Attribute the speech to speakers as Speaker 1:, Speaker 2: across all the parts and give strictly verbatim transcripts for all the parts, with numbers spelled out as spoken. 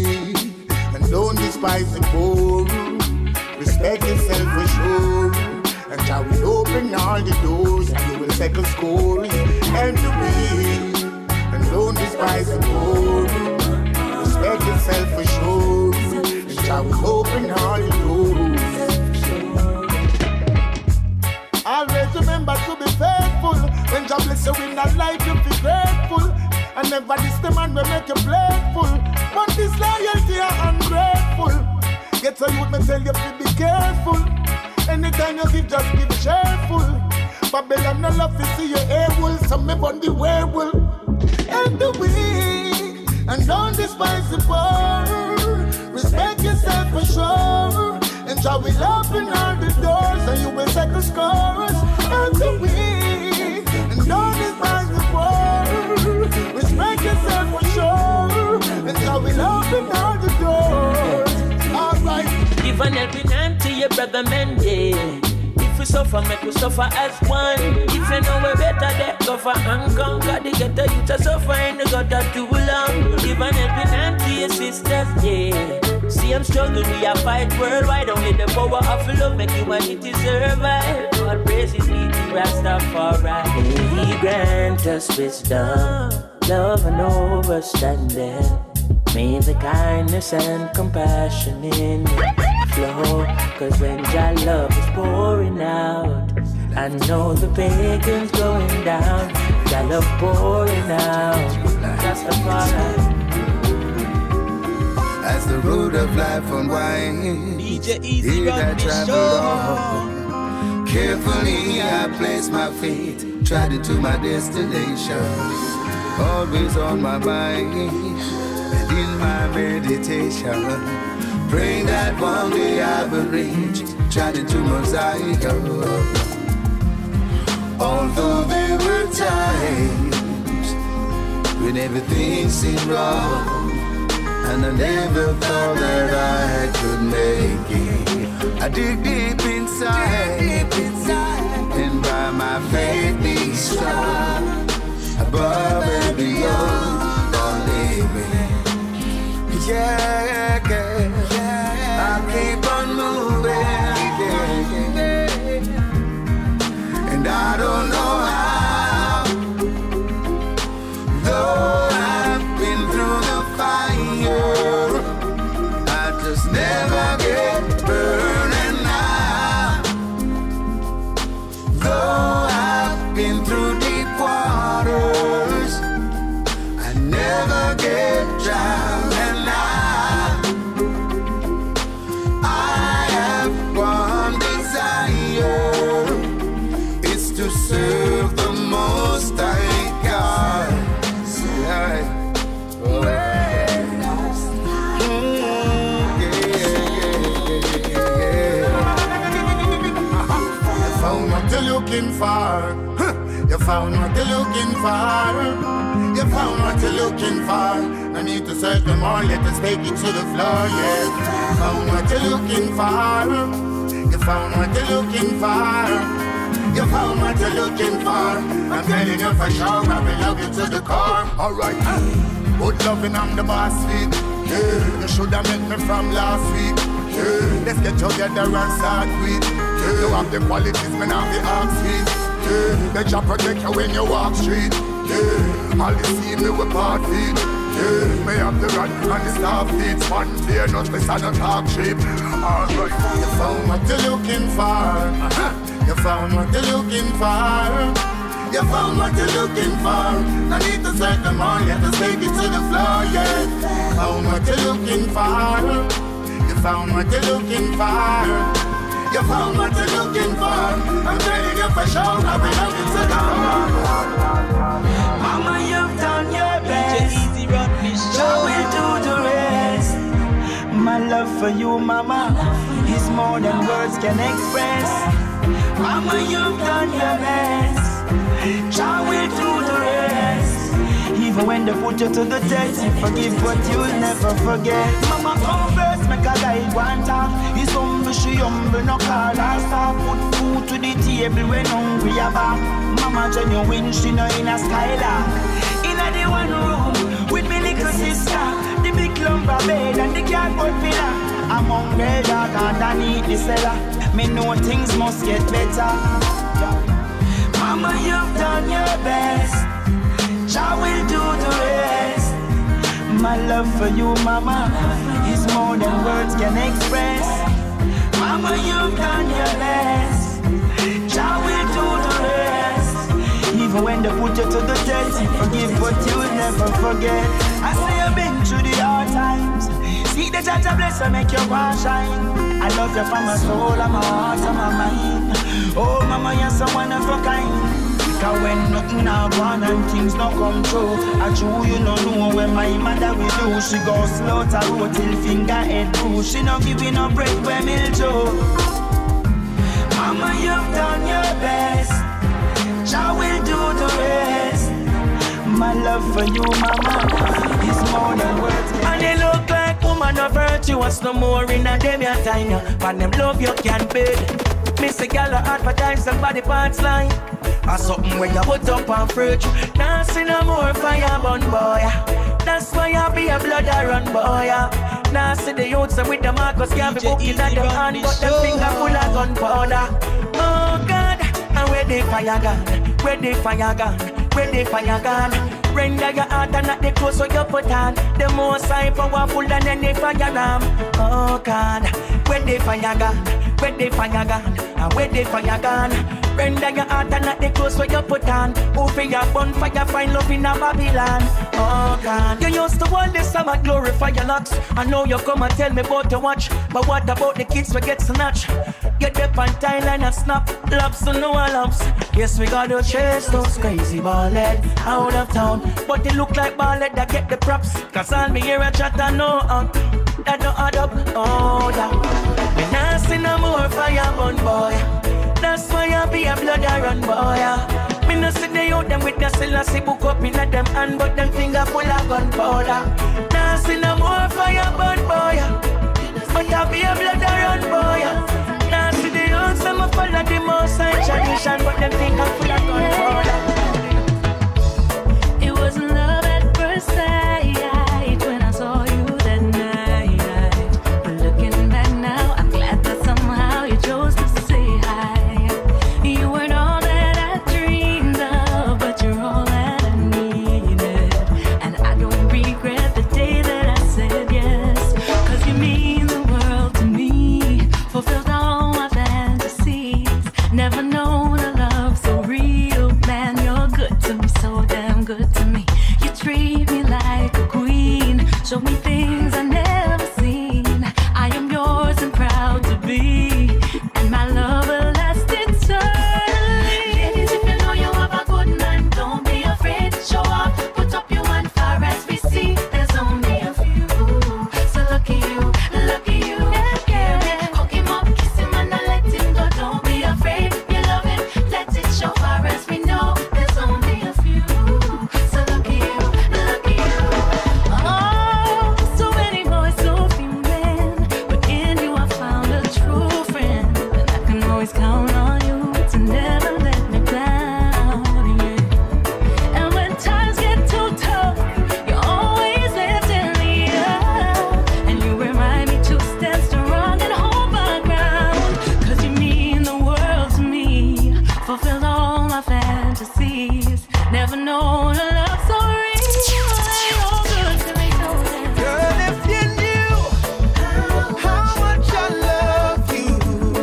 Speaker 1: weak and don't despise the poor. Respect yourself for sure, and Jah will open all the doors, and you will settle scores. And the weak and don't despise the poor. Respect yourself for sure, and Jah will open all the doors. Always remember to be faithful. When Jah bless you in that life, you be grateful. And never diss the man will make you playful. But this loyalty are ungrateful. Get so youth me tell you to be careful. Anytime you give, just give cheerful. Babylon no love to see you able. So me burn the werewolf. And the weak, and don't despise the poor. Respect yourself for sure, and Jah will open all the doors, and you will settle scores. And the weak, and don't despise the poor. Respect yourself for sure, and Jah will open all the doors. Alright.
Speaker 2: Give an helping hand to your brother man, yeah. If we suffer, make we suffer as one. If you know we're better, then go for and conquer. The ghetto youth to suffer in the gutter too long. Give an helping hand to your sisters, yeah. See I'm struggle, we are fight worldwide. Only the power of love make humanity survive. God praises me to Rastafari. He grant us wisdom, love and understanding. May the kindness and compassion in it flow. Cause when Jah love is pouring out, I know the pagans going down. Jah love pouring out, that's the part.
Speaker 3: As the road of life unwinds,
Speaker 4: D J Easy
Speaker 3: I travel on. Carefully I place my feet, treading to my destination. Always on my mind, and in my meditation, praying that one day I will reach, treading to Messiah. Although there were times when everything seemed wrong, and I never thought that I could make it. I dig deep inside, deep inside. And by my faith be strong, above and beyond, don't leave me. Yeah, yeah, I keep on moving, yeah, yeah. And I don't know how, though I've been through the fire, I just never get burning now. Though I've been through deep waters, I never get drowning now. I have one desire, it's to serve the Most High God. Yeah. Oh, yeah. Mm, yeah, yeah, yeah, yeah.
Speaker 1: You found what you're looking for. You found what you're looking for. You found what you're looking for. No need to search no more, let us take it to the floor, yeah. You found what you're looking for. You found what you're looking for. You found what you're looking for. I'm telling you for sure, I will love you to the core. Alright, good loving, I'm the boss feet. Yeah, you should have met me from last week. Yeah, let's get together and start with. Yeah, you have the qualities, man, have the ox feet. Yeah, the job protect you when you walk street. Yeah, all the see me with part feet. Yeah, may have the run and the staff feet. One fear, not miss and not talk cheap. Alright, you found what you're looking for. You found what you're looking for. You found what you're looking for. No need to search them all, let us take it to the floor, yeah. Found what you're looking for. You found what you're looking for. You found what you're looking for. I'm telling you for sure, I will love you to the floor.
Speaker 5: Mama, you've done your best.
Speaker 4: Easy run this
Speaker 5: Joe will do the rest. My love for you, Mama, is more than words can express. Mama, you've done your best. Jah will do the rest. Even when they put you to the test, you forgive but you'll never forget. Mama, come first, make a guide one talk. He's humble, she humble, no call her stop. Put food to the table when hungry about. Mama genuine, she no in a skylark. In a the one room with me little sister, the big lumber bed and the cardboard pillar. I'm hungry, dog, and I need the cellar. Me know things must get better. Mama, you've done your best. Jah will do the rest. My love for you, mama, is more than words can express. Mama, you've done your best. Jah will do the rest. Even when they put you to the test, forgive but you will never forget. I say I've been through the hard times. See the judge bless and make your one shine. I love you from my soul and my heart and my mind. Oh mama, you're so wonderful kind. Cause when nothing now gone and things not come true, I true you no know when my mother will do. She go slow to road till finger head through. She no giving no break when me do. Mama, you've done your best. Jah will do the rest. My love for you, mama, is more than words. And they look like woman of virtuous no more in a dem your time. For them love you can bed. Miss a gal advertise somebody parts line. Or something where you put up on fridge. Now see no more fire burn boy. That's why I be a blood I run boy. Now see the youths with the Marcus can't be booking at them hand, but them finger full of gunpowder. Oh God, and where they fire gun? Where they fire gun? Where they fire gun? Render your heart and not the clothes so you put on. The more side powerful than any fire ram. Oh God, where they fire gun? Where they fire gun? And where they fire gun? Render your heart and not the clothes so you put on. Who for your bonfire find love in a Babylon? Oh God, you used to hold this summer glorify your locks. I know you come and tell me about to watch, but what about the kids we get snatched? Get up on Thailand and snap loves to no loves. Yes, we gotta chase those crazy ballhead out of town, but they look like ballhead that get the props. Cause all me hear a chat and no up, that don't add up. Oh, that me nah see no more fire burn boy. That's why I be a blood I run boy. Me no see the youth them with the Selassie book up in them hand, but them finger full of gunpowder. Nah see no more fire burn boy, but I be a blood I run boy. Now see the youth some follow the most high tradition, but them finger full of gunpowder. It was love at first sight when I saw you that night. But looking back now, I'm glad that somehow you chose to say hi. You weren't all that I dreamed of, but you're all that I needed. And I don't regret the day that I said yes, cause you mean the world to me. Fulfilled all my fantasies. Never known a love so real. Man, you're good to me, so damn good to me. You treat me like a queen. Show me things I never seen. I am yours and proud to be. And my love will last eternally. Ladies, if you know you have a good man, don't be afraid to show up. Put up your hand far as we see. There's only a few. So lucky you, lucky you. Yeah, yeah. Hook him up, kiss him and not let him go. Don't be afraid, you love him. Let it show far as we know. There's only a few. So lucky you, lucky you. Oh, so many boys, so few men, but in you I found a true friend. And I can always count on you to never let me down, yeah. And when times get too tough, you're always lifting me up. And you remind me to stand strong and hold my ground. Cause you mean the world to me. Fulfilled all my fantasies. Never known a love so real. So good to me, so damn.
Speaker 3: Girl, if you knew how much I love you,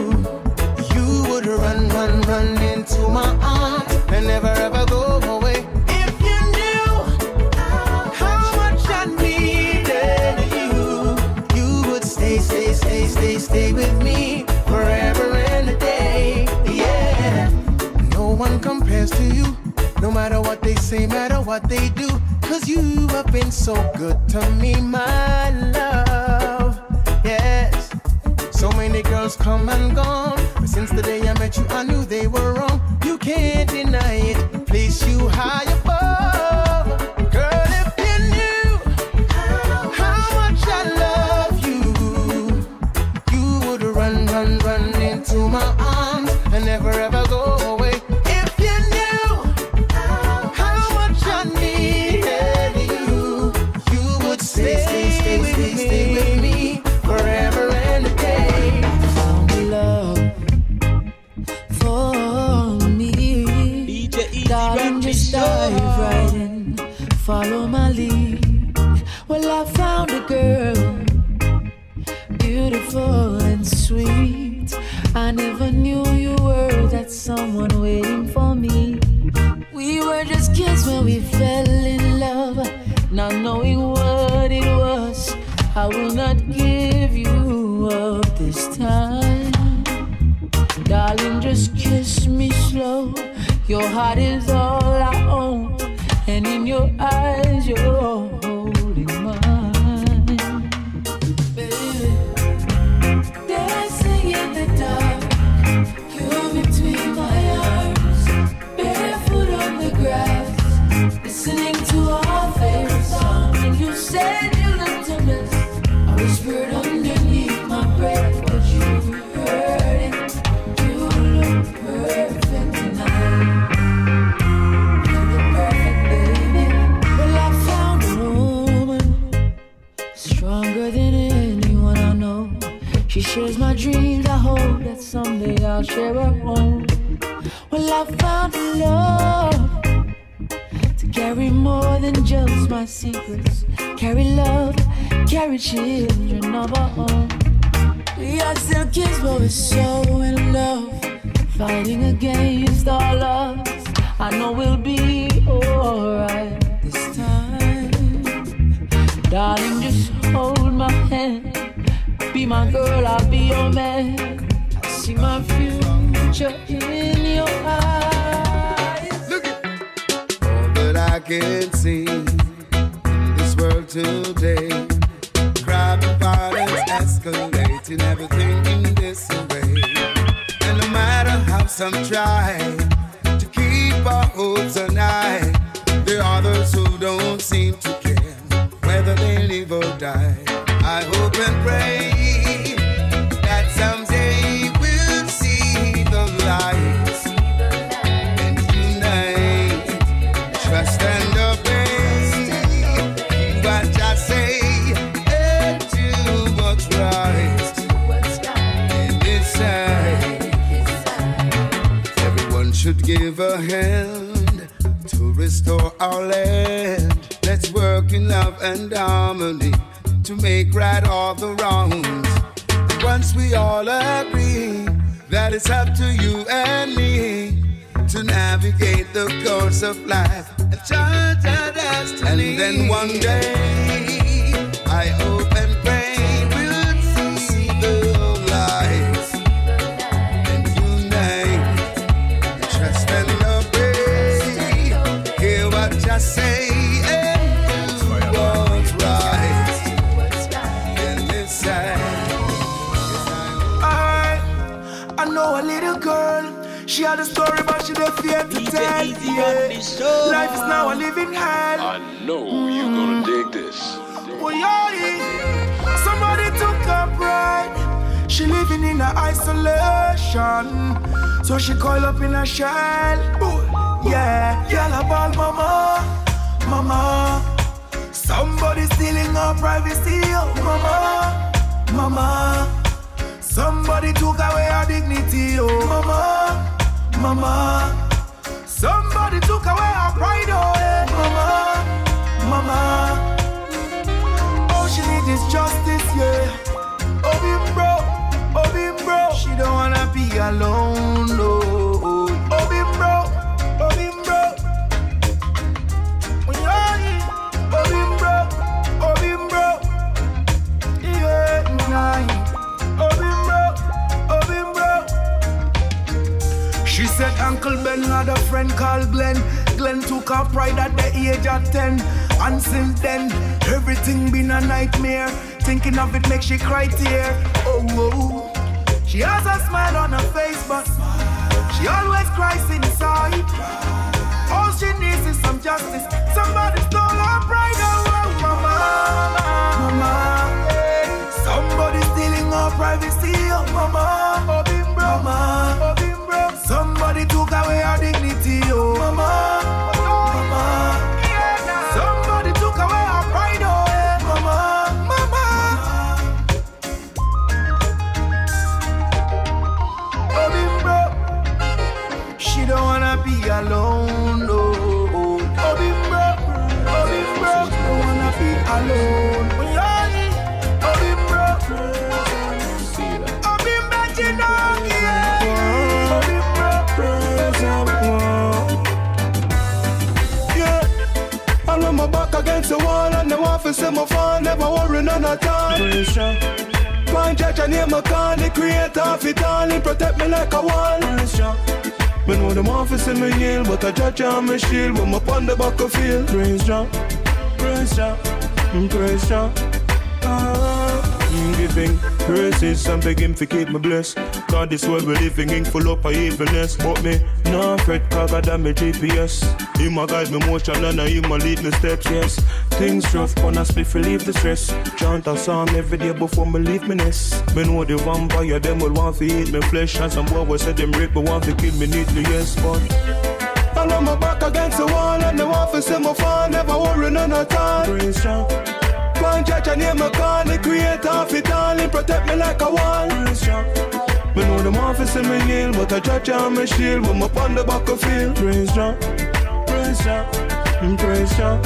Speaker 3: you would run, run, run into my arms and never ever go away. If you knew how much I needed you, you would stay, stay, stay, stay, stay with me forever and a day. Yeah, no one compares to you. No matter what they say, matter what they do, cause you have been so good to me, my love. Yes, so many girls come and gone, but since the day I met you, I knew they were wrong. You can't deny it, place you high above. Girl, if you knew how much I love you, you would run, run, run into my arms and never ever go away. If you knew how much I needed you, you would stay, stay, stay, stay.
Speaker 5: with me, stay with me forever and a day. Found the love for me. Darling, just dive right in, follow my lead. Well, I found a girl, beautiful and sweet. I never knew you were that someone waiting for me. We were just kids when we fell in love, not knowing what it was. I will not give you up this time. Darling, just kiss me slow. Your heart is all I own, and in your eyes you're holding mine. Baby, dancing in the dark, you between my arms, barefoot on the grass, listening to our favorite song. And you said you looked a mess. I whispered underneath my breath, but you heard it. You look perfect tonight. You look perfect, baby. Well, I found a woman stronger than anyone I know. She shares my dreams. I hope that someday I'll share her home. Well, I found a love to carry more than just my secrets. Carry love, carry children of our own. We are still kids, but we're so in love, fighting against all odds. I know we'll be alright this time. Darling, just hold my hand. Be my girl, I'll be your man. I see my future in your eyes.
Speaker 3: Look at all that I can see in this world today. Crime and violence escalating, everything in disarray. And no matter how some try to keep our hopes alive, there are those who don't seem to care whether they live or die. I hope and pray that someday we'll see the light and unite, trust and obey what I say and do what's right in this side. Everyone should give a hand to restore our land. Let's work in love and harmony to make right all the wrongs. And once we all agree that it's up to you and me to navigate the course of life and chart our destiny. And then one day, I hope and pray we'll see the light and unite, and trust and obey. Hear what I say and do what's right.
Speaker 5: I, I know a little girl. She had a story, but she don't fear to tell. Yeah. Life is now a living hell.
Speaker 4: I know you're gonna dig this.
Speaker 5: Oh, yeah. Somebody took her pride. She living in a isolation, so she coil up in a shell. Yeah, girl about mama, mama. Somebody stealing our privacy, oh mama, mama. Somebody took away our dignity, oh mama, mama. Somebody took away our pride, oh yeah, mama, mama. All she need is justice, yeah. Oh bim bro, oh bim bro. She don't wanna be alone, no. Oh bim bro, oh bim bro. Oh yeah, oh bim bro, oh bim bro. Yeah, yeah. She said Uncle Ben had a friend called Glenn. Glenn took her pride at the age of ten. And since then, everything been a nightmare. Thinking of it makes she cry tear. Oh, oh. She has a smile on her face, but she always cries inside. All she needs is some justice. Somebody stole her pride. Oh, oh mama, mama. Yeah. Somebody stealing her privacy. Oh, mama, oh, bim bro, mama, oh, bim bro. Somebody took away our dignity. Oh, mama, mama. Somebody took away our pride. Oh, yeah. Mama, mama.
Speaker 6: office in my phone, never worry none at all. Praise Jah. Point Jah, Jah name I call, the creator of it all, he protect me like a wall. Praise Jah. Me know them office in my heel, but I Jah Jah on my shield when I'm upon the battlefield. Praise Jah, praise Jah, praise Jah. I'm giving praises and begging to keep me blessed. Cause this world we're living in full up of evilness. But me, no fret, cause God and me G P S. He my guide me motion and he my lead me steps, yes. Things rough, but I split relieve the stress. Chant a psalm every day before me leave me nest. Me know the vampire, them will want to eat me flesh. And some boy will say them rape, but want to kill me neatly, yes, but I know my back against the wall and the want to see my fall. Never worry none at all. Praise Jah. One Jah Jah name I call, the creator of it all, he protect me like a wall. Praise Jah. Me know them want to see me kneel, but I Jah Jah on my shield when I'm upon the battlefield. Praise Jah, praise Jah, praise Jah.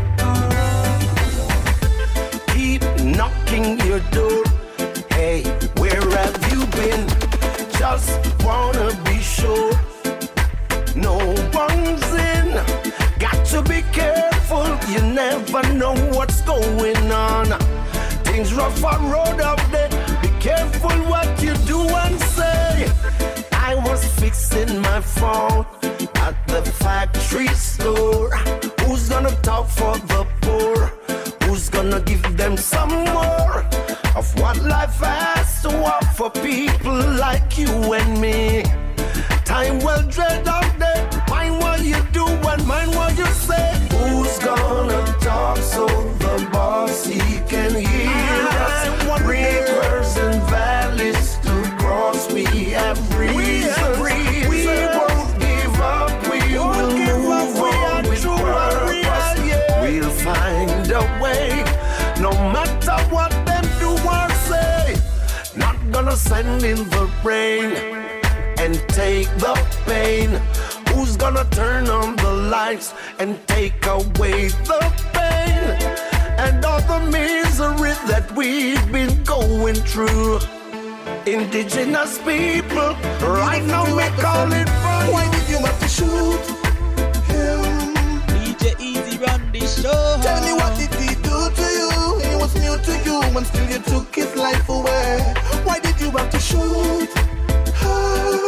Speaker 7: Keep knocking your door. Hey, where have you been? Just wanna be sure no one's in. Got to be careful, you never know what's going on. Things rough on road up there. Be careful what you do and say. I was fixing my phone at the factory store. Who's gonna talk for the poor? Who's gonna give them some more of what life has to offer people like you and me? Time well dread out there. Mind what you do and mind what you say. Who's gonna talk so the boss he can hear us? Rivers and valleys to cross, we have reasons. We won't give up, we will move on with purpose. We'll find a way, no matter what them do or say. Not gonna send in the rain and take the pain. Who's gonna turn on the lights and take away the pain and all the misery that we've been going through? Indigenous people, right now we call it fun.
Speaker 8: Why did you have to shoot him?
Speaker 9: D J Easy run the show.
Speaker 8: Tell me, what did he do to you? He was new to you and still you took his life away. Why did you have to shoot her?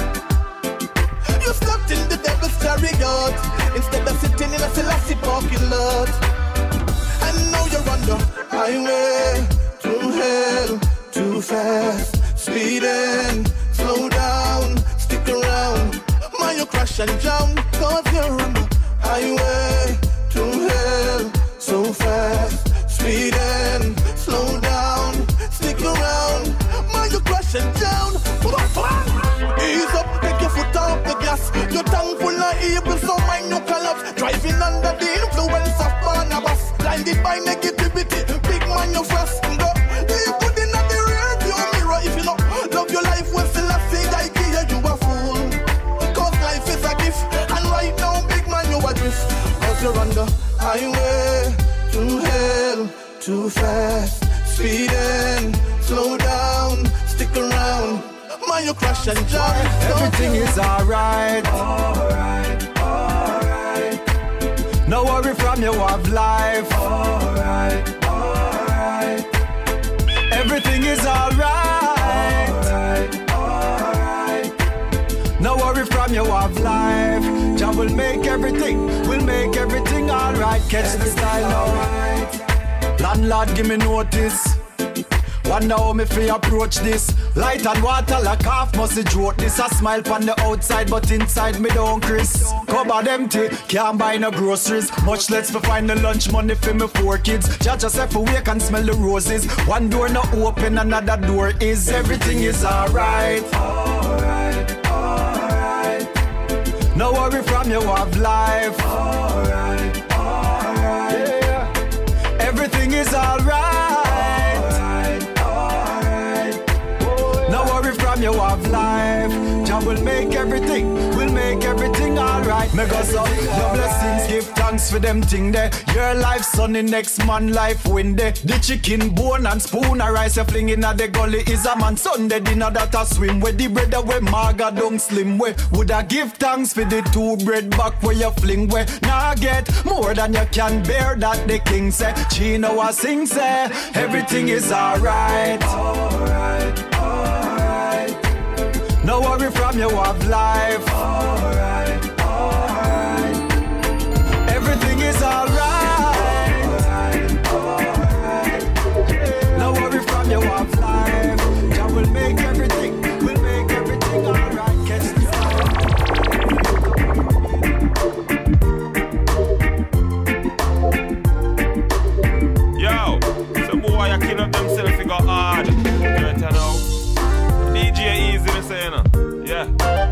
Speaker 8: You slept in the devil's chariot instead of sitting in a Selassie parking lot. And now you're on the highway to hell, too fast, speeding, slow down, stick around. Man, you crash and jump, cause you're on the highway to hell, so fast, speeding, slow down, stick around. Man, you crash and jump. Ease up, take your foot off the gas. Your tongue full of evil, so mind you collapse. Driving under the influence of Barnabas. Blinded by negativity, big man you fast. Go, leave good in the rear view mirror. If you know, love your life, well still I say I give you a fool. Cause life is a gift, and right now, big man you adrift. Cause you're on the highway to hell, too fast, speeding, slow down, stick around. Man, you crash and jump.
Speaker 6: Everything is alright, alright, alright. No worry from you have life, alright, alright. Everything is alright, alright, alright. No worry from you have life. Jah will make everything, will make everything alright. Catch the style alright. Landlord give me notice. Wonder how me fi approach this. Light and water like half must joke this. A smile on the outside but inside me don't crisp. Cupboard empty, can't buy no groceries. Much less for find the lunch money for me four kids. Judge yourself awake and smell the roses. One door not open, another door is. Everything is alright, alright, alright. No worry from you have life, alright, alright. Yeah. Everything is alright. No worry from you have life.
Speaker 10: Jah will make everything, will make everything alright. Make us up, your blessings, give thanks for them thing there. Your life sunny, next man life win there. The chicken bone and spoon of rice you fling in at the gully is a man Sunday dinner that a swim. Where the bread away maga don't slim way. Would I give thanks for the two bread back where you fling way. Now get more than you can bear, that the king say. Chino a sing say, everything is alright. Alright, alright. No worry from you have life. Alright, alright. Everything is alright. Alright, alright. No worry from you have life. Jah will make everything, will make everything alright. Catch the
Speaker 6: Yo, some boy you kill up themselves, you go hard. Right now. D J Easy, me say, you know. Yeah.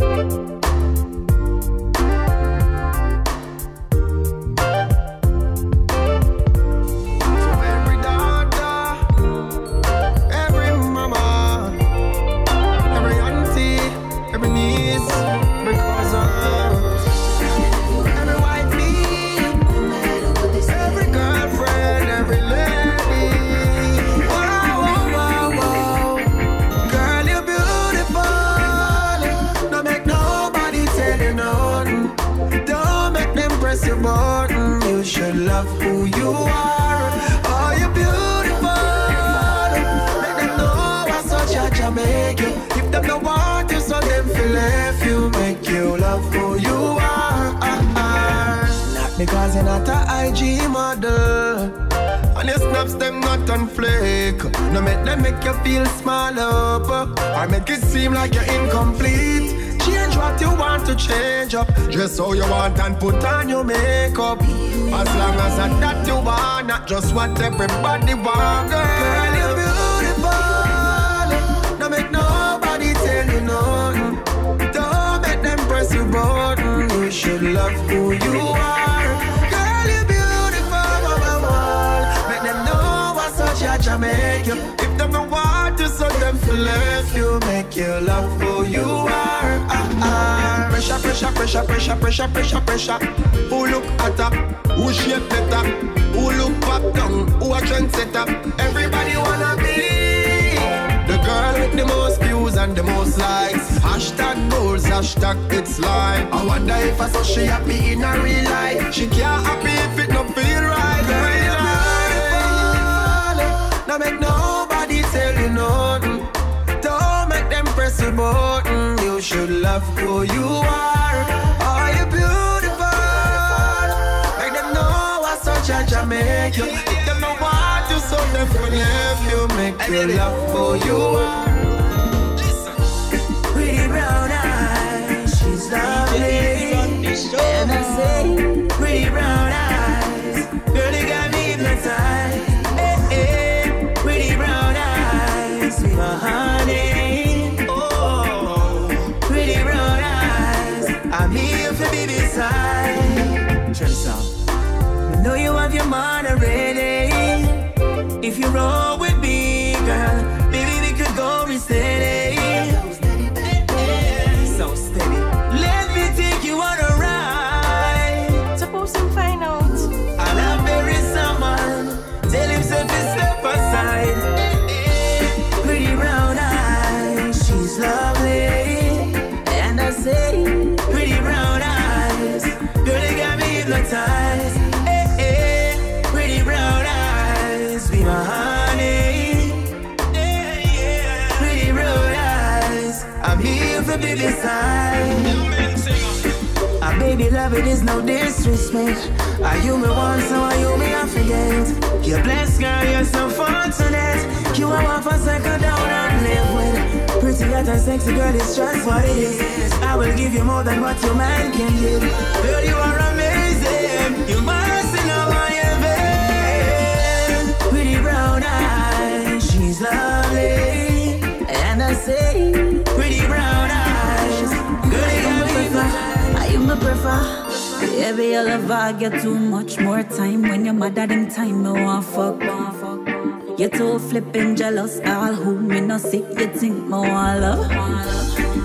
Speaker 7: Your button, you should love who you are. Oh, you're beautiful. Make them know I saw Jah make you. If them don't want you, so them feel left you. Make you love who you are. Not because you're not a I G model. And your snaps them not on flake. No make them make you feel small up, or make it seem like you're incomplete. Change what you want to change up. Dress how you want and put on your makeup. As long as I that you want, not just what everybody want. Girl, you're beautiful. Don't make nobody tell you nothing. Don't make them press your button. You should love who you are. Girl, you're beautiful. Make them know what's such a Jah make you. If them don't want you, so them feel left you. Make you love who you are. Ah, pressure, pressure, pressure, pressure, pressure, pressure, pressure. Who look hotter? Who shape better? Who look pop down? Who a trendsetter? Everybody wanna be the girl with the most views and the most likes. Hashtag goals, hashtag it's life. I wonder if I saw she happy in her real life. She can't happy if it don't feel right. Girl, you're beautiful. Now make nobody tell you nothing. Don't make them press the button. You should love who you are. Oh, you're beautiful. Make them know what such a Jah make you. If them don't want you, so them will leave you. Make you love who you are.
Speaker 5: Pretty brown eyes, she's lovely. And I say, pretty brown eyes, girl, you got me hypnotized. Hey, hey, pretty brown eyes, my honey. Oh, pretty brown eyes, I'm here for be beside. Check this out. I know you have your man already. If you roll with me, girl, maybe we could go and steady. So steady. Let me take you on a ride. Suppose him find out I'll have bury someone. Tell himself to step aside. Pretty brown eyes, she's lovely. And I say, pretty brown eyes, girl, you got me hypnotized. Hey, hey, pretty brown eyes, be my honey. Pretty brown eyes, I'm here for be beside. A baby love it is no disrespect. Are you me once, so are you me I forget? You're blessed, girl, you're so fortunate. You are one for second down and live with. Pretty hot and sexy girl, it's just what it is. I will give you more than what your man can give. Girl, you are amazing. You must know why you're there. Pretty brown eyes, she's lovely. And I say, pretty brown eyes, girl, you got me prefer. You me prefer. Baby, your love I get too much more time. When you're mad at them time, me want fuck, want fuck. You're too flippin' jealous, all who me no see. You think me want love?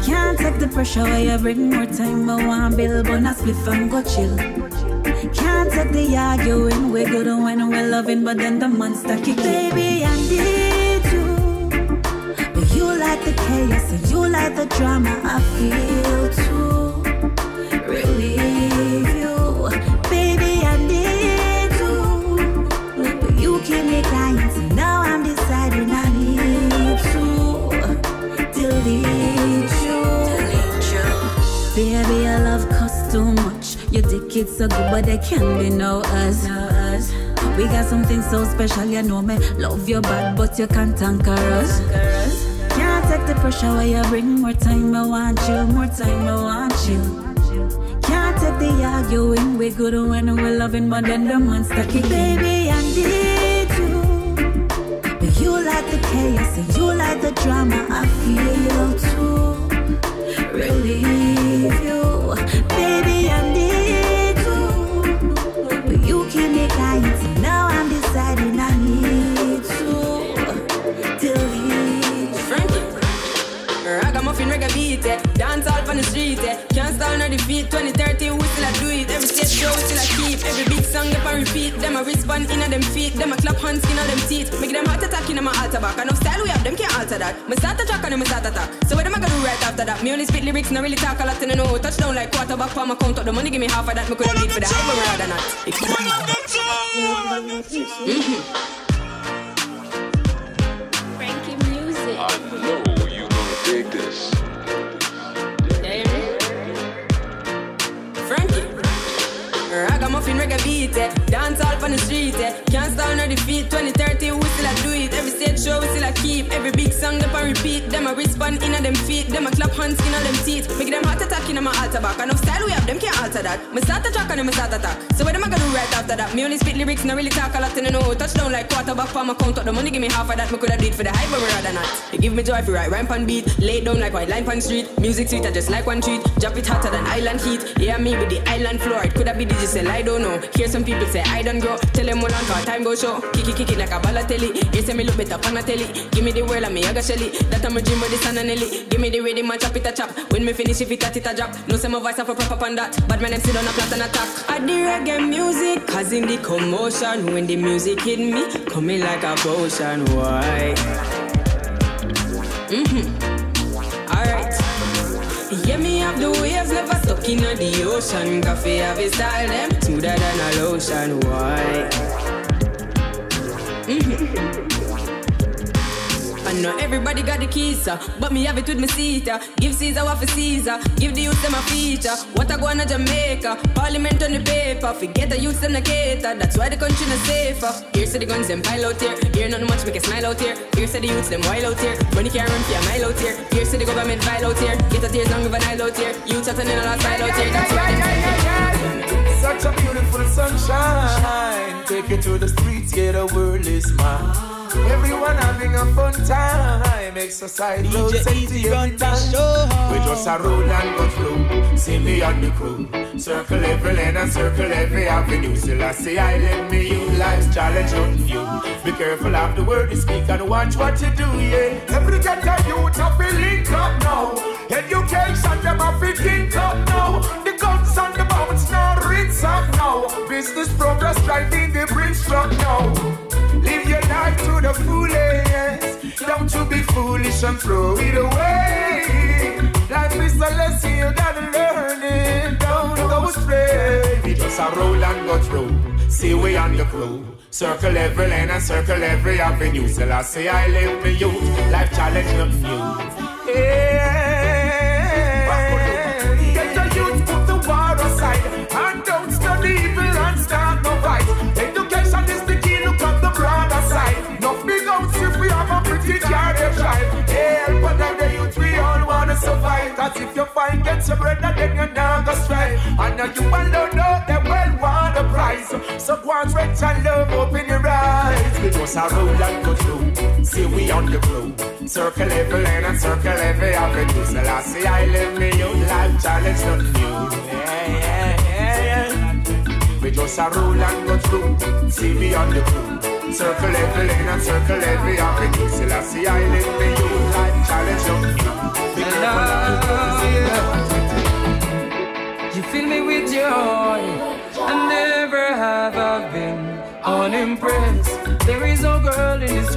Speaker 11: Can't take the pressure where you bring more time. I want build but not split and go chill. Can't take the arguing. We're good when we're loving, but then the monster kick. Baby, I need you, but you like the chaos and you like the drama. I feel to relieve you. Baby, I need you, but you keep me crying. So now I'm deciding I need to delete you. Delete you. Baby, I love cost too much. Your dick is so good, but there can be no us. No us. We got something so special, you know me. Love your bad, but you can't conquer us. Can't take the pressure where you bring more time. I want you, more time. I want you. Can't take the arguing. We're good when we're loving, but then the monster kick. Baby, I need you, but you like the chaos and you like the drama. I feel to relieve you. Baby, I need you, but you keep me crying. So now I'm deciding I need to delete.
Speaker 12: Frankie, ragamuffin reggae beat, eh. Dance all on the street, eh. Can't stand on the feet. twenty thirty, we still a do it. Every stage show, we still a keep. Every big song, they can repeat. Them a respond in a them feet. Them a clap hands in a them teeth. Make them heart attack in a my altar back. Enough style we have, them can't alter that. Me start a track and me start attack. So what am I gonna do right after that? Me only spit lyrics, not really talk a lot, and I know. Touchdown like quarterback for my count up. The money give me half of that. Me coulda beat for the high, but rather not. Mm-hmm.
Speaker 13: Frankie music.
Speaker 4: I know you gonna dig this.
Speaker 12: Frankie, ragamuffin reggae beat, eh. Dance all on the street, eh. Can't stand on the feet. twenty thirty, we still a do it. Every stage show, we still a keep. Every big song, they can repeat. Them a respond in a them feet. Them a clap hands in a them teeth. Make them heart attack in a my altar back. Enough style we have, them can't alter that. Me start a track and me start attack. So what am I gonna do right after that? Me only spit lyrics, not really talk a lot, and I know. Touchdown like quarterback for my count up. The money give me half of that. Me coulda do it for the high, but rather not. You give me joy if you write rhyme pan beat. Lay it down like white line pan street. Music sweet, I just like one treat. Drop it hotter than island heat. Yeah, me with the island floor. It coulda be digital, I don't know. Hear some people say I don't grow. Tell them all on for time go show. Kick it, kick it like a ballatelli. You say me look better on a telly. Give me the world and me a go shelly. That I'm a dream with the sun and Nelly. Give me the rhythm and chop it a chop. When me finish if it a it a drop. No say my voice have a proper on that. But my name sit on a plat and attack. I the reggae music, causing the commotion. When the music hit me, coming like a potion. Why? Mm-hmm. Alright. Yeah, me have the waves never stuck in the ocean. Coffee have a style them smoother than a lotion. Why? Mm-hmm. I know everybody got the keys, uh, but me have it with me seater. Give Caesar what for Caesar, give the youth them a feature. What I go on to Jamaica, Parliament on the paper. Forget the youth them the cater, that's why the country not safer. Here's the guns them pile out here, here not much make a smile out here. Here's the youths them wild out here, money can't run for a mile out here. Here's the government vile out here, get a tears long with a Nile out here. Youths out in a lot style out here, that's why them
Speaker 14: such a beautiful sunshine. Take you to the streets, yeah, the world is mine. Everyone having a fun time. Exercise road safety every time. We just a roll and go through. See me on the crew. Circle every lane and circle every avenue. Still I say I let me you. Life's challenge on you. Be careful of the word you speak and watch what you do, yeah. Every get a youth have to link up now. Education them have to think up now. The guns and the bombs now rinse up now. Business progress driving the bridge truck now. Live your life to the fullest. Don't you be foolish and throw it away. Life is a lesson you gotta learn it. Don't go astray. We just a roll and go through. See we on the crew. Circle every lane and circle every avenue. Still I say I live me youth. Life challenge nothing new. Yeah. Get the youth, put the war aside. And don't study evil and start no fight. Education is the key, look on the broader side. No big outs if we have a pretty jar to drive. Help and the youth, we all wanna survive. Cause if you find get your brother, then you're not gonna strive. And now you alone know them well want the prize. So go on, stretch and love, open your eyes. We just a roll and go through. See we on the crew. Circle every lane and circle every avenue. So I say I live me youth, life challenge not new. Yeah, yeah, yeah, yeah. We just a roll and go through. See me on the crew. Circle every lane and circle every avenue. So I say I live me youth, life challenge not new. Be careful.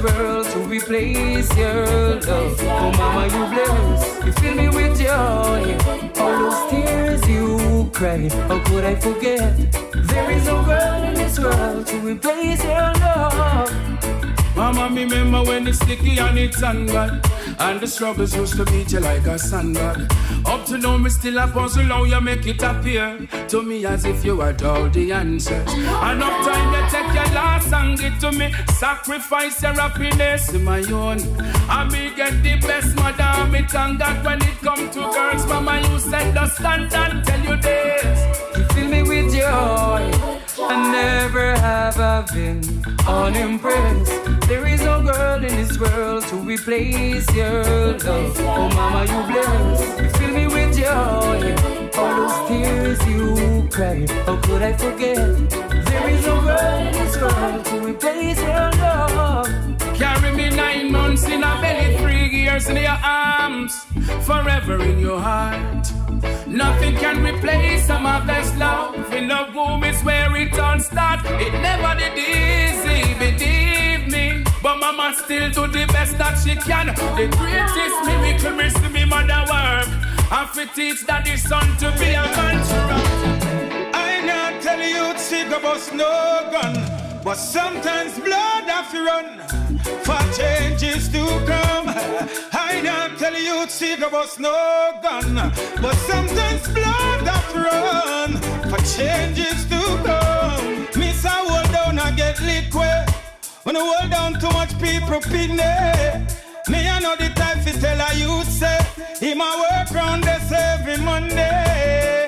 Speaker 15: world to replace your love. Oh mama, you bless, you fill me with joy. All those tears you cried, how could I forget? There is no girl in this world to replace your love.
Speaker 6: Mama, me remember when it's sticky and it's unbad, and the struggles used to beat you like a sandbag. Up to now, me still a puzzle how you make it appear to me as if you had all the answers. Enough time you take your loss and give to me, sacrifice your happiness in my own. I me get the best mother, me thank God when it come to girls. Mama, you set the standard, tell you this.
Speaker 15: You fill me with joy, and never have I been unimpressed. There is no girl in this world to replace your love. Oh mama, you bless, you fill me with joy. All those tears you cried, how could I forget? There is no girl in this world to replace your love.
Speaker 6: Carry me nine months in a belly, three years in your arms, forever in your heart. Nothing can replace my best love. In the womb is where it all starts. It never did easy, believe me, but mama still do the best that she can. The greatest miracle miss me mother work, and fi teach daddy son to be a man.
Speaker 16: I not tell you to sick about no gun, but sometimes blood have to run for changes to come. I not tell you to sick about no gun, but sometimes blood have to run for changes to come. Miss I hold down and get liquid. When I hold down too much people pin it. Me I know the type to tell a youth say he my work round this every Monday.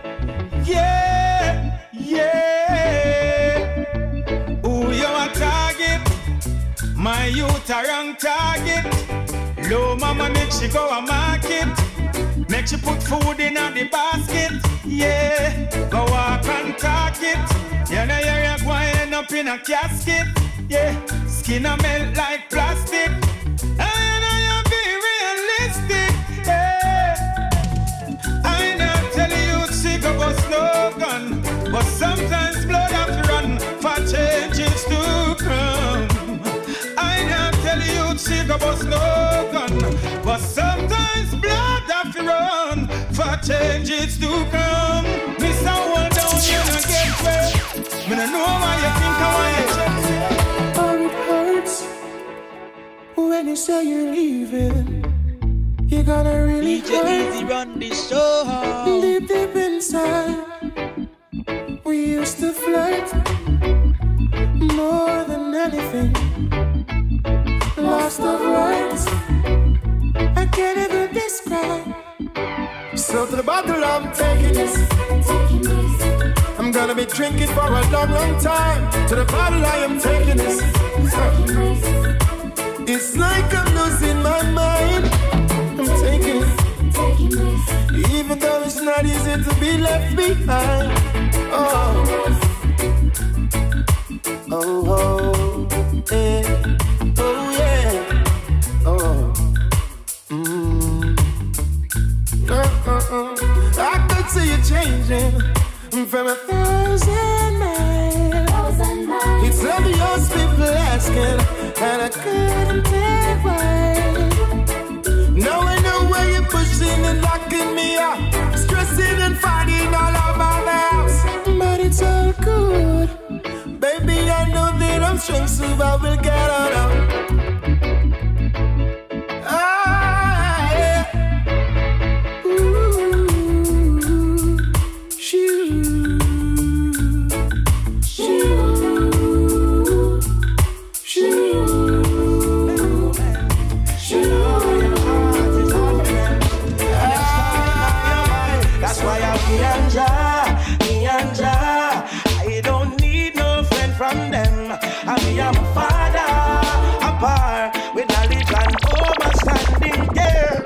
Speaker 16: Yeah, yeah. Who you a target? My youth a wrong target. Low mama make she go a market, make she put food in the basket. Yeah, go walk and talk it. You know you're going to end up in a casket. Yeah, skin a melt like plastic. I know you be realistic. Yeah, I not tell you to sick about no gun, but sometimes blood have to run for changes to come. I not tell you to sick about no gun, but sometimes blood have to run for changes to come. Miss I hold down you and get wet. Me no know why you think I want you check. Oh, it hurts when you say you're leaving. You're gonna really
Speaker 9: D J Easy run this show.
Speaker 16: Deep, deep inside, we used to flirt more than anything. Lost of words, I can't even describe. So to the bottle I'm taking this. I'm gonna be drinking for a long, long time. To the bottle I am taking this. It's like I'm losing my mind. I'm taking it, even though it's not easy to be left behind. Oh, oh, oh, yeah. Oh yeah, oh, mm. uh, uh, uh. I could see you changing from a thousand miles. It's obvious people asking, and I couldn't tell why. Now I know where you're pushing and locking me up, stressing and fighting all over the house. But it's all good, baby. I know that I'm strong, so I will get on up. Ah, yeah. Ooh, shoo, shoo, shoo, shoo.
Speaker 7: That's why I'm Kianja, Kianja. I don't need no friend from them. I am a father, a bar with knowledge and overstanding care.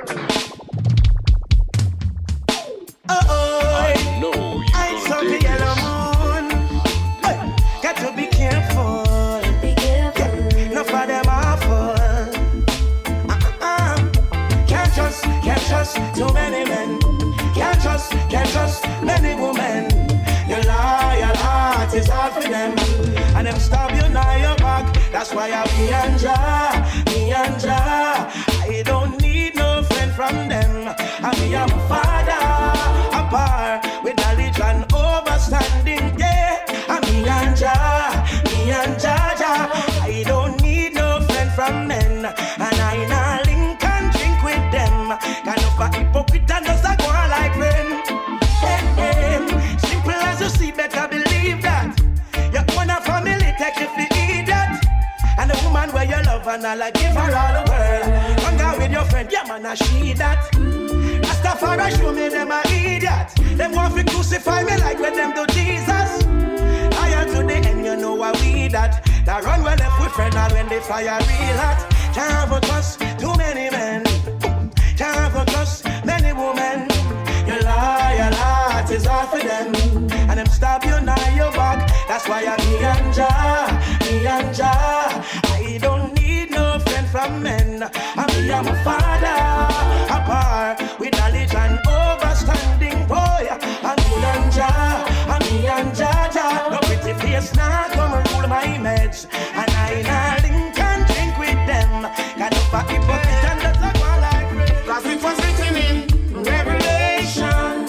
Speaker 7: Uh oh, I know you I saw the yellow moon. Hey, got to be careful. Be careful. Yeah, no for them awful. Uh-uh. Can't trust, can't trust too many men. Can't trust, can't trust many women. Your loyal heart is all for them, and them stab you now your back. That's why
Speaker 5: why I be and Jah, me and Jah. I don't need no friend from them. I me and my father apart with knowledge and overstanding. Yeah, I me and Jah, me and Jah, Jah. I don't need no friend from men, and I nah link and drink with them. Kind of a hypocrite and just a go on like friend. Hey, hey. Simple as you see, better believe that. Your own family take you for idiot. And the woman where you love and all I give her all the world. Hang out with your friend, yeah man, I she that. Rastafari show me them a idiot. Them want to crucify me like when them do Jesus. I am to the end, you know what we that. That run well left with friend all when they fire real hot. Can't have a trust too many men. Can't have a trust many women. You lie a lot is all for them. And them stab you now your back. That's why I'm me and Jah, me and Jah. I don't need no friend from men. I'm me and my father apart with knowledge and overstanding. Boy, I'm me and Jah, I'm me and Jah, Jah. No pretty face now come and rule my meds. And I nah link and drink with them. Got no fuck hypocrite and that's a go like rain. Cause it was written in Revelation.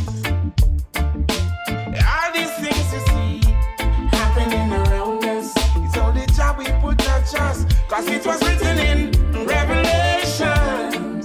Speaker 5: All these things you see happening around us, it's only job we put our trust. Cause it was written in Revelation.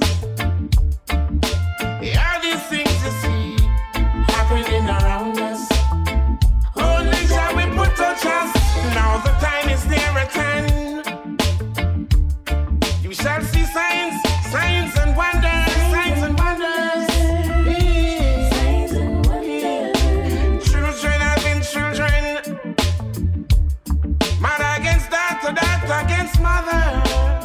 Speaker 5: All these things you see happening around us, only job we put our trust. Now the time is near at hand. You shall see signs, signs and wonders, signs and wonders. Signs and wonders. Children having children. Mother against daughter, daughter against mother.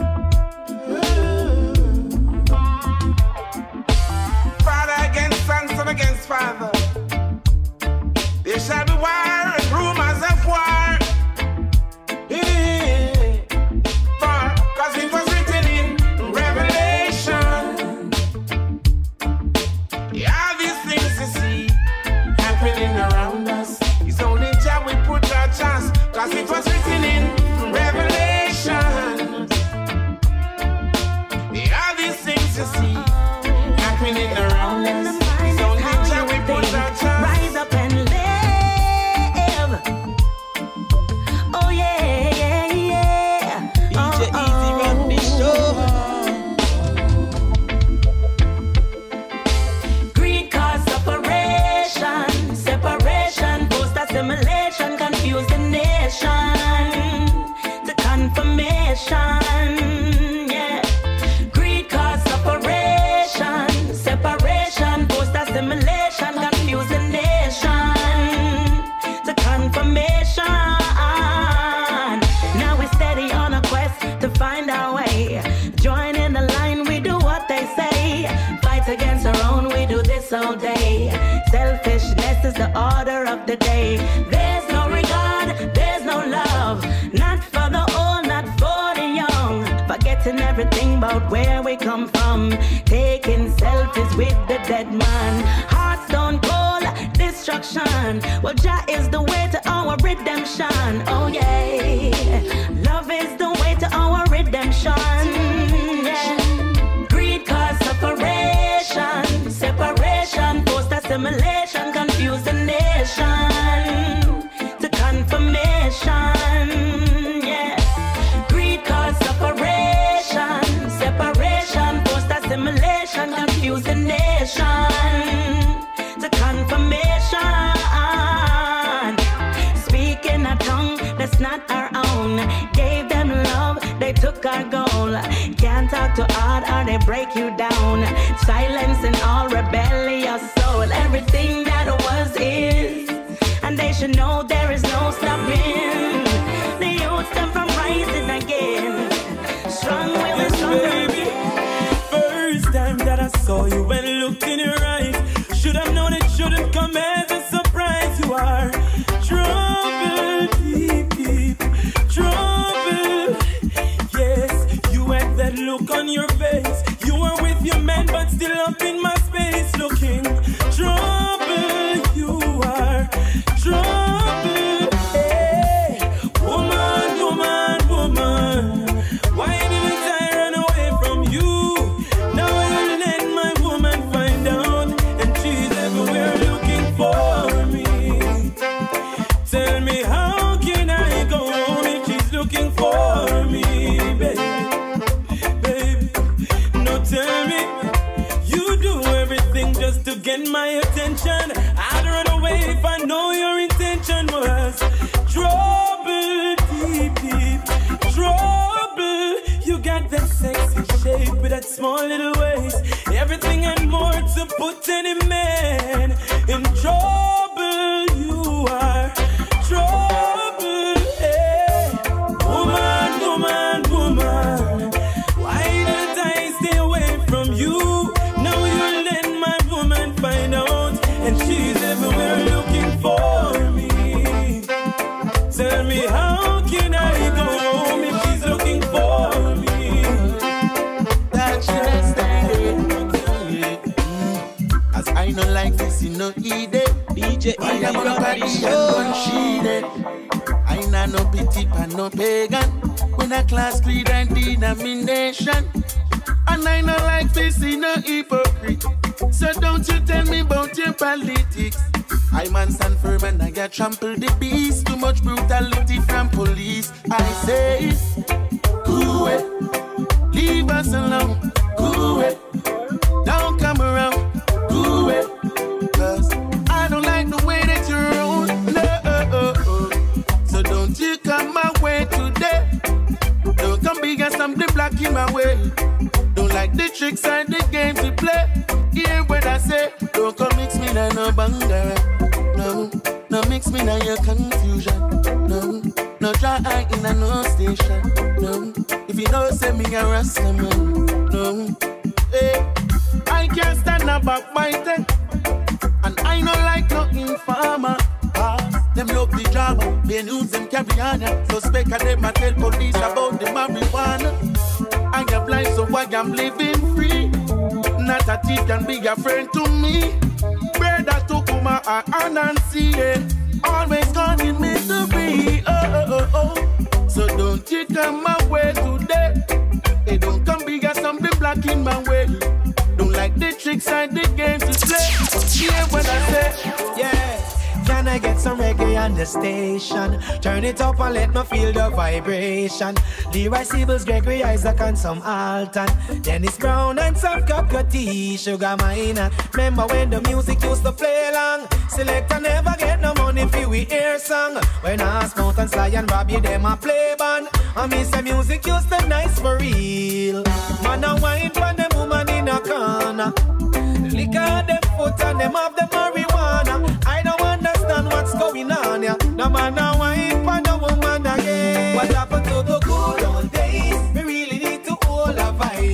Speaker 5: Father against son, son against father. There shall be war and rumors of war. For, cause it was written in Revelation. Yeah, these things you see happening around us, it's only job we put our chance. Cause it was written in Revelation. Yeah, these things you see happening around us, it's only job we put our chance. Rise up and live. Oh yeah, yeah, yeah.
Speaker 9: D J
Speaker 5: Oh,
Speaker 9: Easy run the show.
Speaker 2: Greed cause separation, separation, post assimilation, confuse the nation to confirmation. Yeah, greed cause separation, separation, post assimilation, confuse the nation to confirmation. Now we're steady on a quest to find our way. Join in the line, we do what they say. Fight against our own, we do this all day. Selfishness is the order of the day. There's no regard, there's no love. Not for the old, not for the young. Forgetting everything about where we come from. Taking selfies with the dead man. Hearts stone cold, destruction. Well, Jah is the way to our redemption. Oh yeah, love is the way to our redemption. Yeah. Greed cause separation, separation, post assimilation, confuse the nation to confirmation. Yeah. Greed cause separation, separation, post assimilation, confuse the nation to confirmation. Speaking a tongue that's not our own. Gave them love, they took our goal. Can't talk too hard or they break you down. Silencing all rebellious soul. Everything that was is, and they should know there is no stopping. The youth them from rising again. Strong will and stronger again.
Speaker 17: First time that I saw you and looked in your eyes, should have known it shouldn't come as a surprise. You are trouble, deep, deep trouble. Yes, you had that look on your face. You were with your man, but still up in my space, looking trouble. You are trouble. Hey, woman, woman, woman. with that small little waist. Everything and more to put any man in trouble. You are trouble, hey. Woman, woman, woman, why did I stay away from you? Now you'll let my woman find out, and she's everywhere looking for me. Tell me, how can I go home if she's looking for me?
Speaker 8: That's just it. As I don't like this, you know, eat it. D J I am on body and gun cheated. I know no pity and no pagan. When a class creed and denomination. And I know like this, you know, hypocrite. So don't you tell me about your politics. I man stand firm and I got trample the beast. Too much brutality from police. I say, cool it. Leave us alone. Cool it. Don't come around. Cool it. Cause I don't like the way that you're on. No. So don't you come my way today. Don't come big and something black in my way. Don't like the tricks and the games we play. Hear what I say. Don't come mix me na no banger. No, no mix me na your confusion. No, no try I in a no station. No, if you know say me a rasta man. No, hey, I can't stand up back my thing. And I no like no informer. Them love the drama, they news them carry on. Suspect of them, I tell police about the marijuana. I am blind, so I am living free. Not a thief can be a friend to me. Brother Tukuma and Anansi, yeah. Always gone in misery. Oh, oh, oh, oh. So don't you come my way today. Hey, don't come big as something black in my way. Don't like the tricks and the games to play. Hear what I say,
Speaker 18: yeah. Can I get some reggae on the station? Turn it up and let me feel the vibration. Leroy Sibbles, Gregory Isaac and some Alton, Dennis Brown and some Cockatoo, Sugar Minor. Remember when the music used to play long? Selector never get no money for we hear song. When I Smout and Sly and Robbie them a play band, I miss the music used to nice for real. Man a wine for them woman in a corner. Lick on them foot and them have the marijuana. I don't understand what's going on, yeah. No man a wine for the woman again. What happened to the good old days? We really need to hold a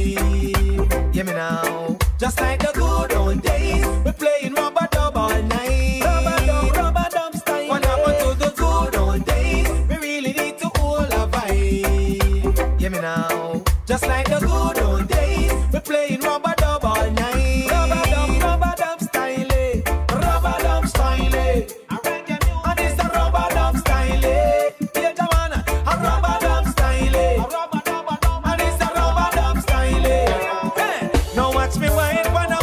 Speaker 18: vibe. Yeah, me now. Just like the good old days, we playing rubber dub all night. Rubber dub, rubber dub style. What happened to the good old days? We really need to hold a vibe. Yeah, me now. Just like the good old days, we playing rubber dub all night. Rubber dub, rubber dub style. Rubber dub style. And it's the rubber dub style. Yeah, Joanna, a rubber dub style. And it's the rubber dub style. Hey, now watch me wine for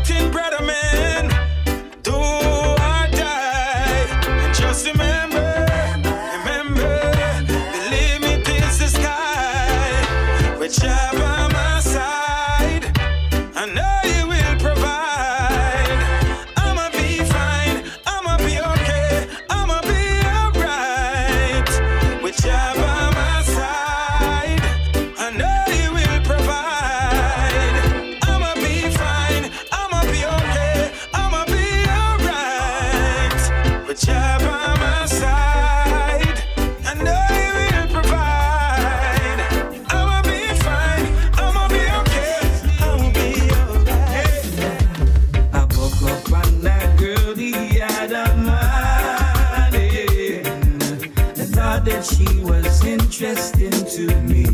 Speaker 16: working, brother man. Do or die. And just remember, remember, the limit is the sky. With Jah by my side, I know you will provide. I'ma be fine, I'ma be okay, I'ma be alright. With Jah by my side, I know you will provide. I'ma be fine, I'ma be okay, I'ma be alright. With Jah by my side, I know you will provide. I'ma be fine, I'ma be okay, I'ma be alright.
Speaker 17: I woke up on that girl, the other morning. I thought that she was interesting to me.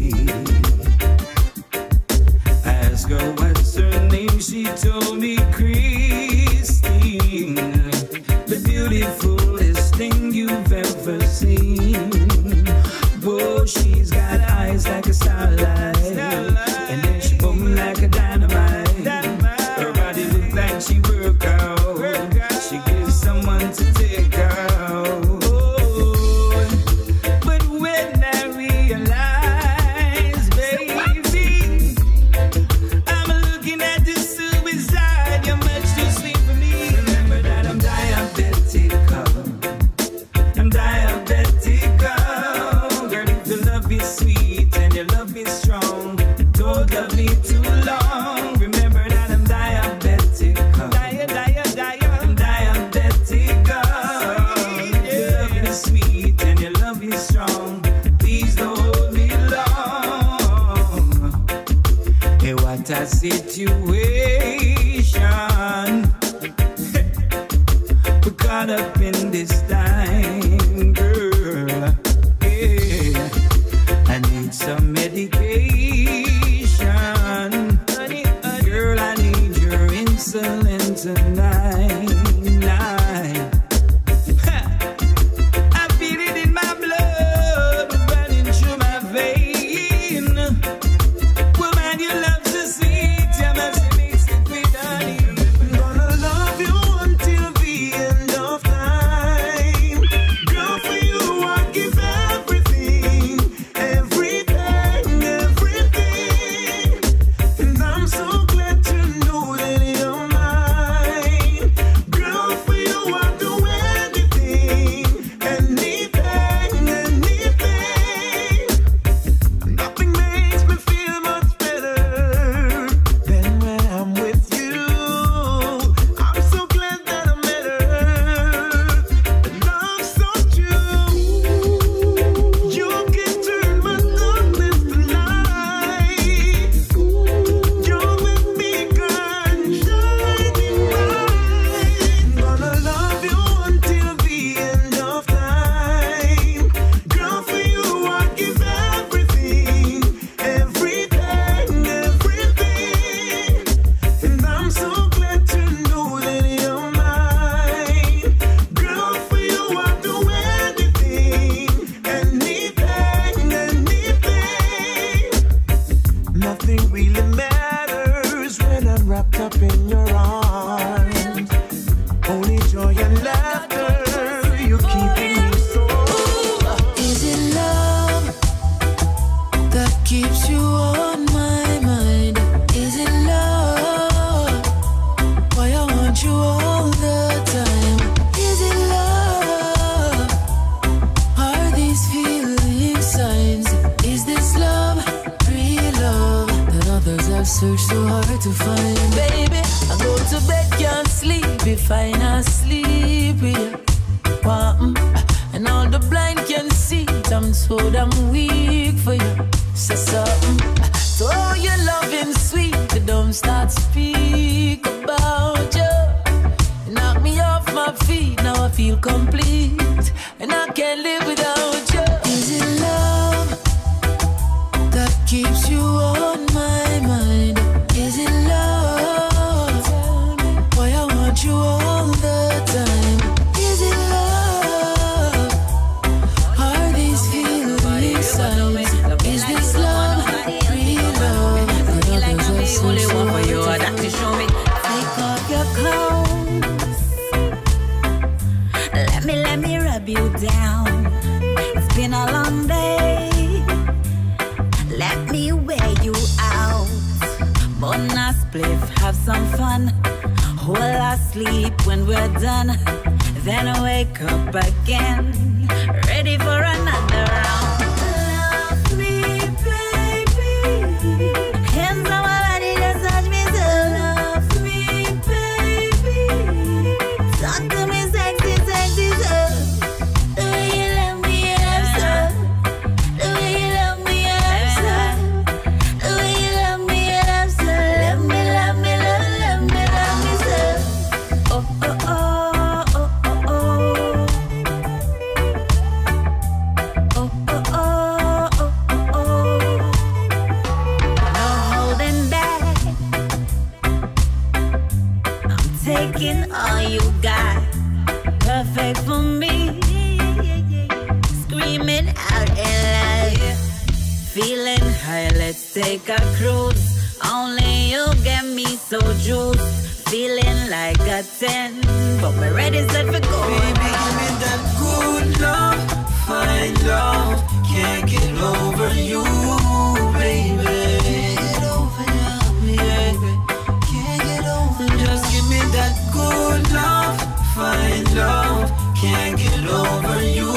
Speaker 17: I asked her what's her name, she told me Christine. The beautifulest thing you've ever seen. Whoa, she's got eyes like a starlight, and then she boom like a dynamite. Her body look like she work out. She gives someone to take out. But when I realize, baby, I'm looking at the suicide. You're much too sweet for me. Remember that I'm diabetical. I'm diabetical. Girl, if your love is sweet and your love is strong, don't love me too long. Remember that I'm diabetical. Dia, dia, dia. I'm diabetical. If your love is sweet and your love is strong, please don't hold me long. Hey, what a situation. We're caught up in this time, girl. Yeah. I need some medication. Girl, I need your insulin tonight. I feel it in my blood, running through my vein. Woman, your love's so sweet, you must mix it with honey.
Speaker 8: I'm gonna love you until the end of time. Girl, for you I give everything, everything, everything. And I'm so glad to know that you're mine. Girl, for you I do anything, anything, anything. Nothing makes me feel much better than when I'm with you. I'm so glad that I met her. The love's so true. You can turn my darkness to light. You're with me, girl, shining bright. I'm gonna love you until the end of time. Girl, for you I give everything, everything, everything. And I'm so glad to know that you're mine. Girl, for you I do anything, anything, anything. Nothing really matters when I'm wrapped up in your arms. Only joy and laughter, you keeping me so.
Speaker 11: Is it love that keeps you on my mind? Is it love? Why I want you all the time? Is it love? Are these feeling signs? Is this love, real love, that others have searched so hard to find? Baby, I go to bed, can't sleep if I not sleep with you. Wah, mm. And all the blind can see it, I'm so damn weak for you. Say something. So your loving sweet, you don't start speak about you. You knock me off my feet, now I feel complete, and I can't live without you. Is it love that keeps you on my mind? Is it love? Why I want you all the time? Is it love? Are these feelings signs? Is this love, real love? The others are so sure to find. Take off grab you down. It's been a long day. Let me wear you out. Burn a spliff, have some fun. Hold us sleep when we're done. Then wake up again, ready for another round. Love me, baby. Hands on my body, just touch me so. Love me, baby. Talk to me sexy, sexy so. The way you love me, I'm so. The way you love me, I'm so. The way you love me, I'm so. Love me, love me, love, love me, love me so. Oh, oh, oh. Taking all you got, perfect for me. Screaming out in love, feeling high. Let's take a cruise. Only you get me so juiced, feeling like a ten, but we're ready set for go.
Speaker 5: Baby, give me that good love, fine love. Can't get over you, baby. Get over you, baby. Just give me that good love, fine love. Can't get over you,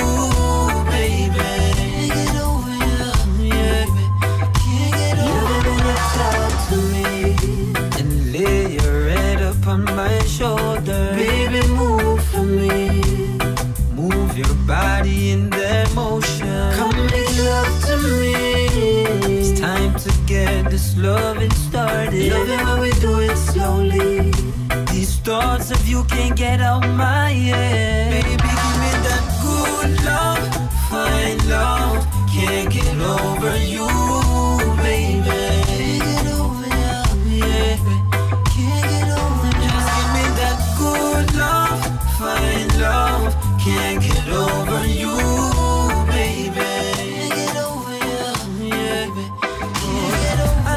Speaker 5: baby. Get over you, yeah. Can't get over you. You talk to me and lay your head upon my shoulder. Baby, move for me. Move your body in that motion. Come make love to me. It's time to get this loving started. Love it when we do it slowly. These thoughts of you can't get out my head. Baby, give me that good love, fine love. Can't get over you, baby. Get over you, yeah. Can't get over you. Just give me that good love, fine love. Can't get over you, baby. Get over you, yeah. Can't get over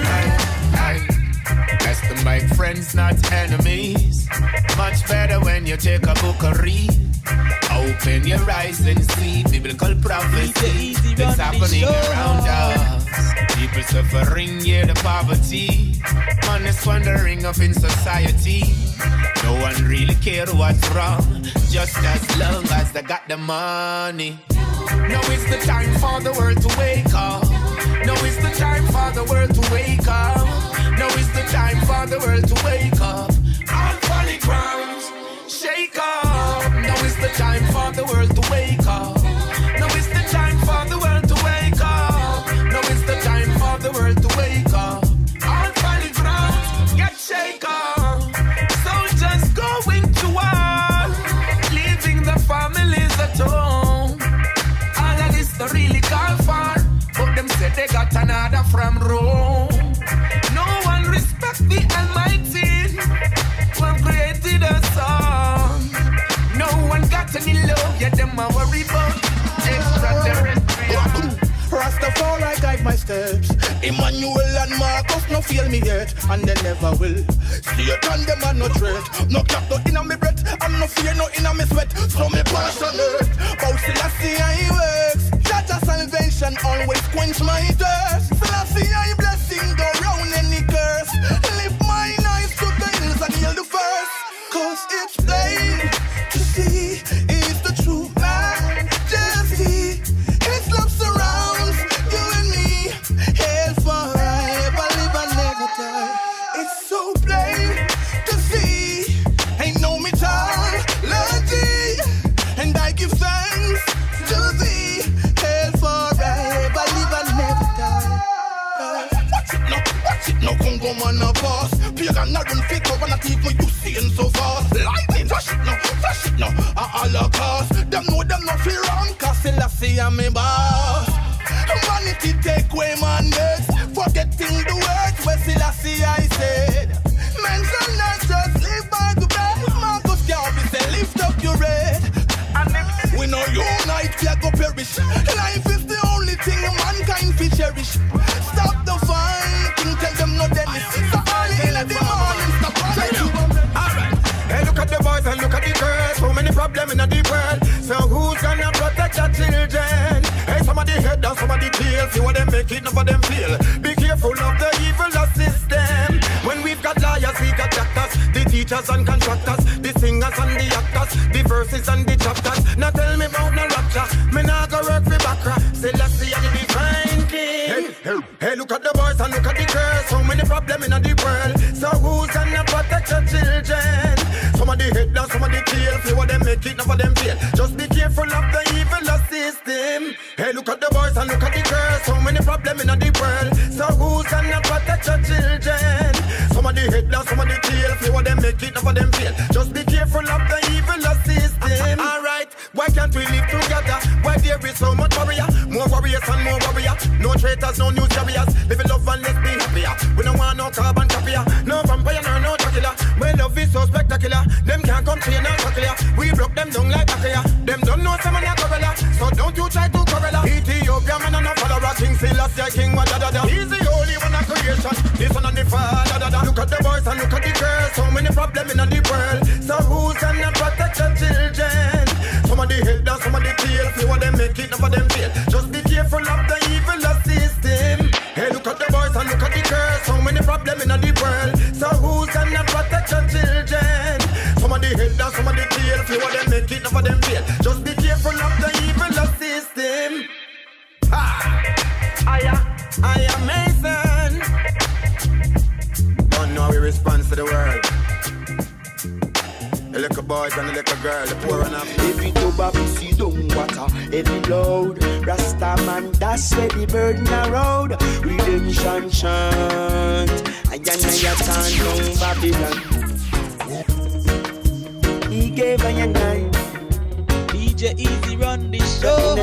Speaker 5: you.
Speaker 14: Best to make friends, not enemies. Much better when you take a book or read. Open your eyes and see biblical prophecy that's happening around us. People suffering, yeah, the poverty. Man is wandering up in society. No one really care what's wrong, just as long as they got the money. Now it's the time for the world to wake up. Now it's the time for the world to wake up. Now it's the time for the world to wake up. All folly grounds, shake up. Now it's the time for the world to wake up. Now it's the time for the world to wake up. Now it's the time for the world to wake up. All folly grounds, get shake up. Soldiers going to war, leaving the families at home. All of this they really call for, but them said they got another from Rome. No one respects the Almighty, who created us all. No one got any love, yet them a worry about extraterrestrial.
Speaker 8: Rastafari guide my steps. Emmanuel and Marcus no fail me yet, and they never will. Satan them are no threat. No clap no inna me breath, and no fear no inna me sweat. So me passionate, bout Selassie I works. Jaja salvation always quench my thirst. Selassie I blessing go round any curse. Lift mine eyes to the hills and heal the first. Cause it's plain to see is the true majesty. His love surrounds you and me. Hail forever, live and never die. It's so plain to see. Ain't no mythology, and I give thanks to thee. Hail forever, live and never die. Watch it now, watch it now, Congo man a boss. Pagan a run fit over and even you seeing so fast. Lightning, flash it now, flash it now, at all cost. Them know them not feel wrong, cause Selassie a me boss. Vanity take away man next, forgetting the words where Selassie I said. Men shall not just live by the bread. Marcus Garvey say lift up your head. And we know unite, we are go perish. Life is the only thing mankind fi cherish. Stop the fighting, tell them no Dennis. So early in the morning, stop fighting.
Speaker 19: Alright, hey look at the boys and look at the girls. So many problems in the deep world.
Speaker 7: So who's gonna protect your children? Hey, somebody head down, somebody tail. See what they make it, none of them feel. Be careful of the evil system. When we've got liars, we got actors, the teachers and contractors, the singers and the actors, the verses and the chapters. Now tell me about no rapture. Me nah go work for Bakra. Say let's see and the divine king. Hey, hey, hey, look at the boys and look at the girls. So many problems in the world. So who's gonna protect your children? Some of the head down, some of the tail. See what they make it, none of them fail. Just be careful of the evil system. Hey, look at the boys and look at the girls. So many problems in the world. So who's gonna protect your children? Some of the head down, some of the tail. See what they make it, none of them fail. Just be careful of the evil system. Alright, why can't we live together? Why there is so much warrior? More warriors and more warrior. No traitors, no news carriers. Live in love and let's be happier. We don't want no carbon copier. No vampire, no, no Dracula. When love is so spectacular. Them can't come train and tackle ya. We broke them down like Akaya. Them don't know someone like gorilla. So don't you try to gorilla. Ethiopia man and a follower. King Selassie, King Wadada. He's the only one of creation. This one and the father. Look at the boys and look at the girls. So many problems in the world. So who's gonna protect your children? Some of the head down, some of the tail. See what they make it, none of them fail. Just be careful of the evil system. Hey, look at the boys and look at the girls. So many problems in the world. So who's gonna protect your children? Some of the head down, some of the tail. See what they make it, none of them fail. Just be careful of the evil system. Ha! I am, I am Mason. Don't know we respond to the world. The little boys and the little girl, the poor and up.
Speaker 18: Every tuba pussy don't water, every load. Rasta man, that's where the burden around. Redemption chant, I and I turn down Babylon. He gave a young night.
Speaker 9: D J Easy run the show.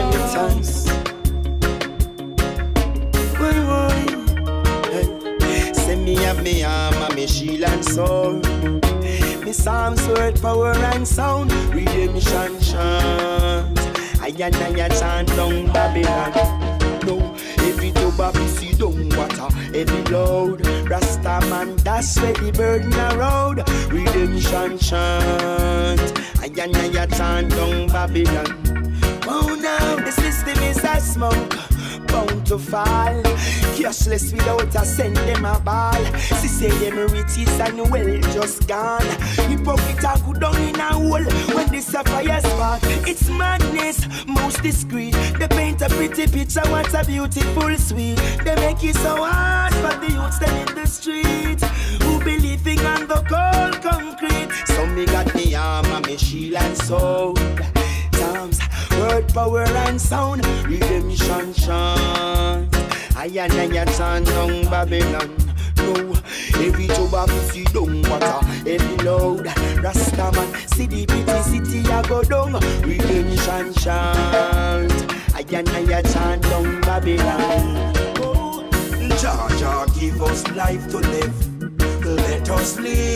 Speaker 18: Boy, boy. Hey. Send me up me arm and me shield and sword. Me psalms, word, power and sound. Redemption chant. I and I chant down Babylon. No, every tuba pussy don't water, every load. Rasta man, that's where the burden around. Redemption chant. I and I chant down Babylon. Oh now, the system is a smoke, bound to fall. Cashless without a send them a ball. She say them riches and well just gone. Hypocrite a go down in a hole when this a fire spark. It's madness, most discreet. They paint a pretty picture, what a beautiful sweet. They make it so hard for the youths them in the street who believing on the cold concrete. So me got me arm and me shield and sword. Psalms, word, power and sound. Redemption chant. I and I chant down Babylon. No, every tuba pussy down water, every load. Rastaman, see the pretty city I go down. Redemption chant. I and I chant down Babylon. Oh, Jah Jah give us life to live. Let us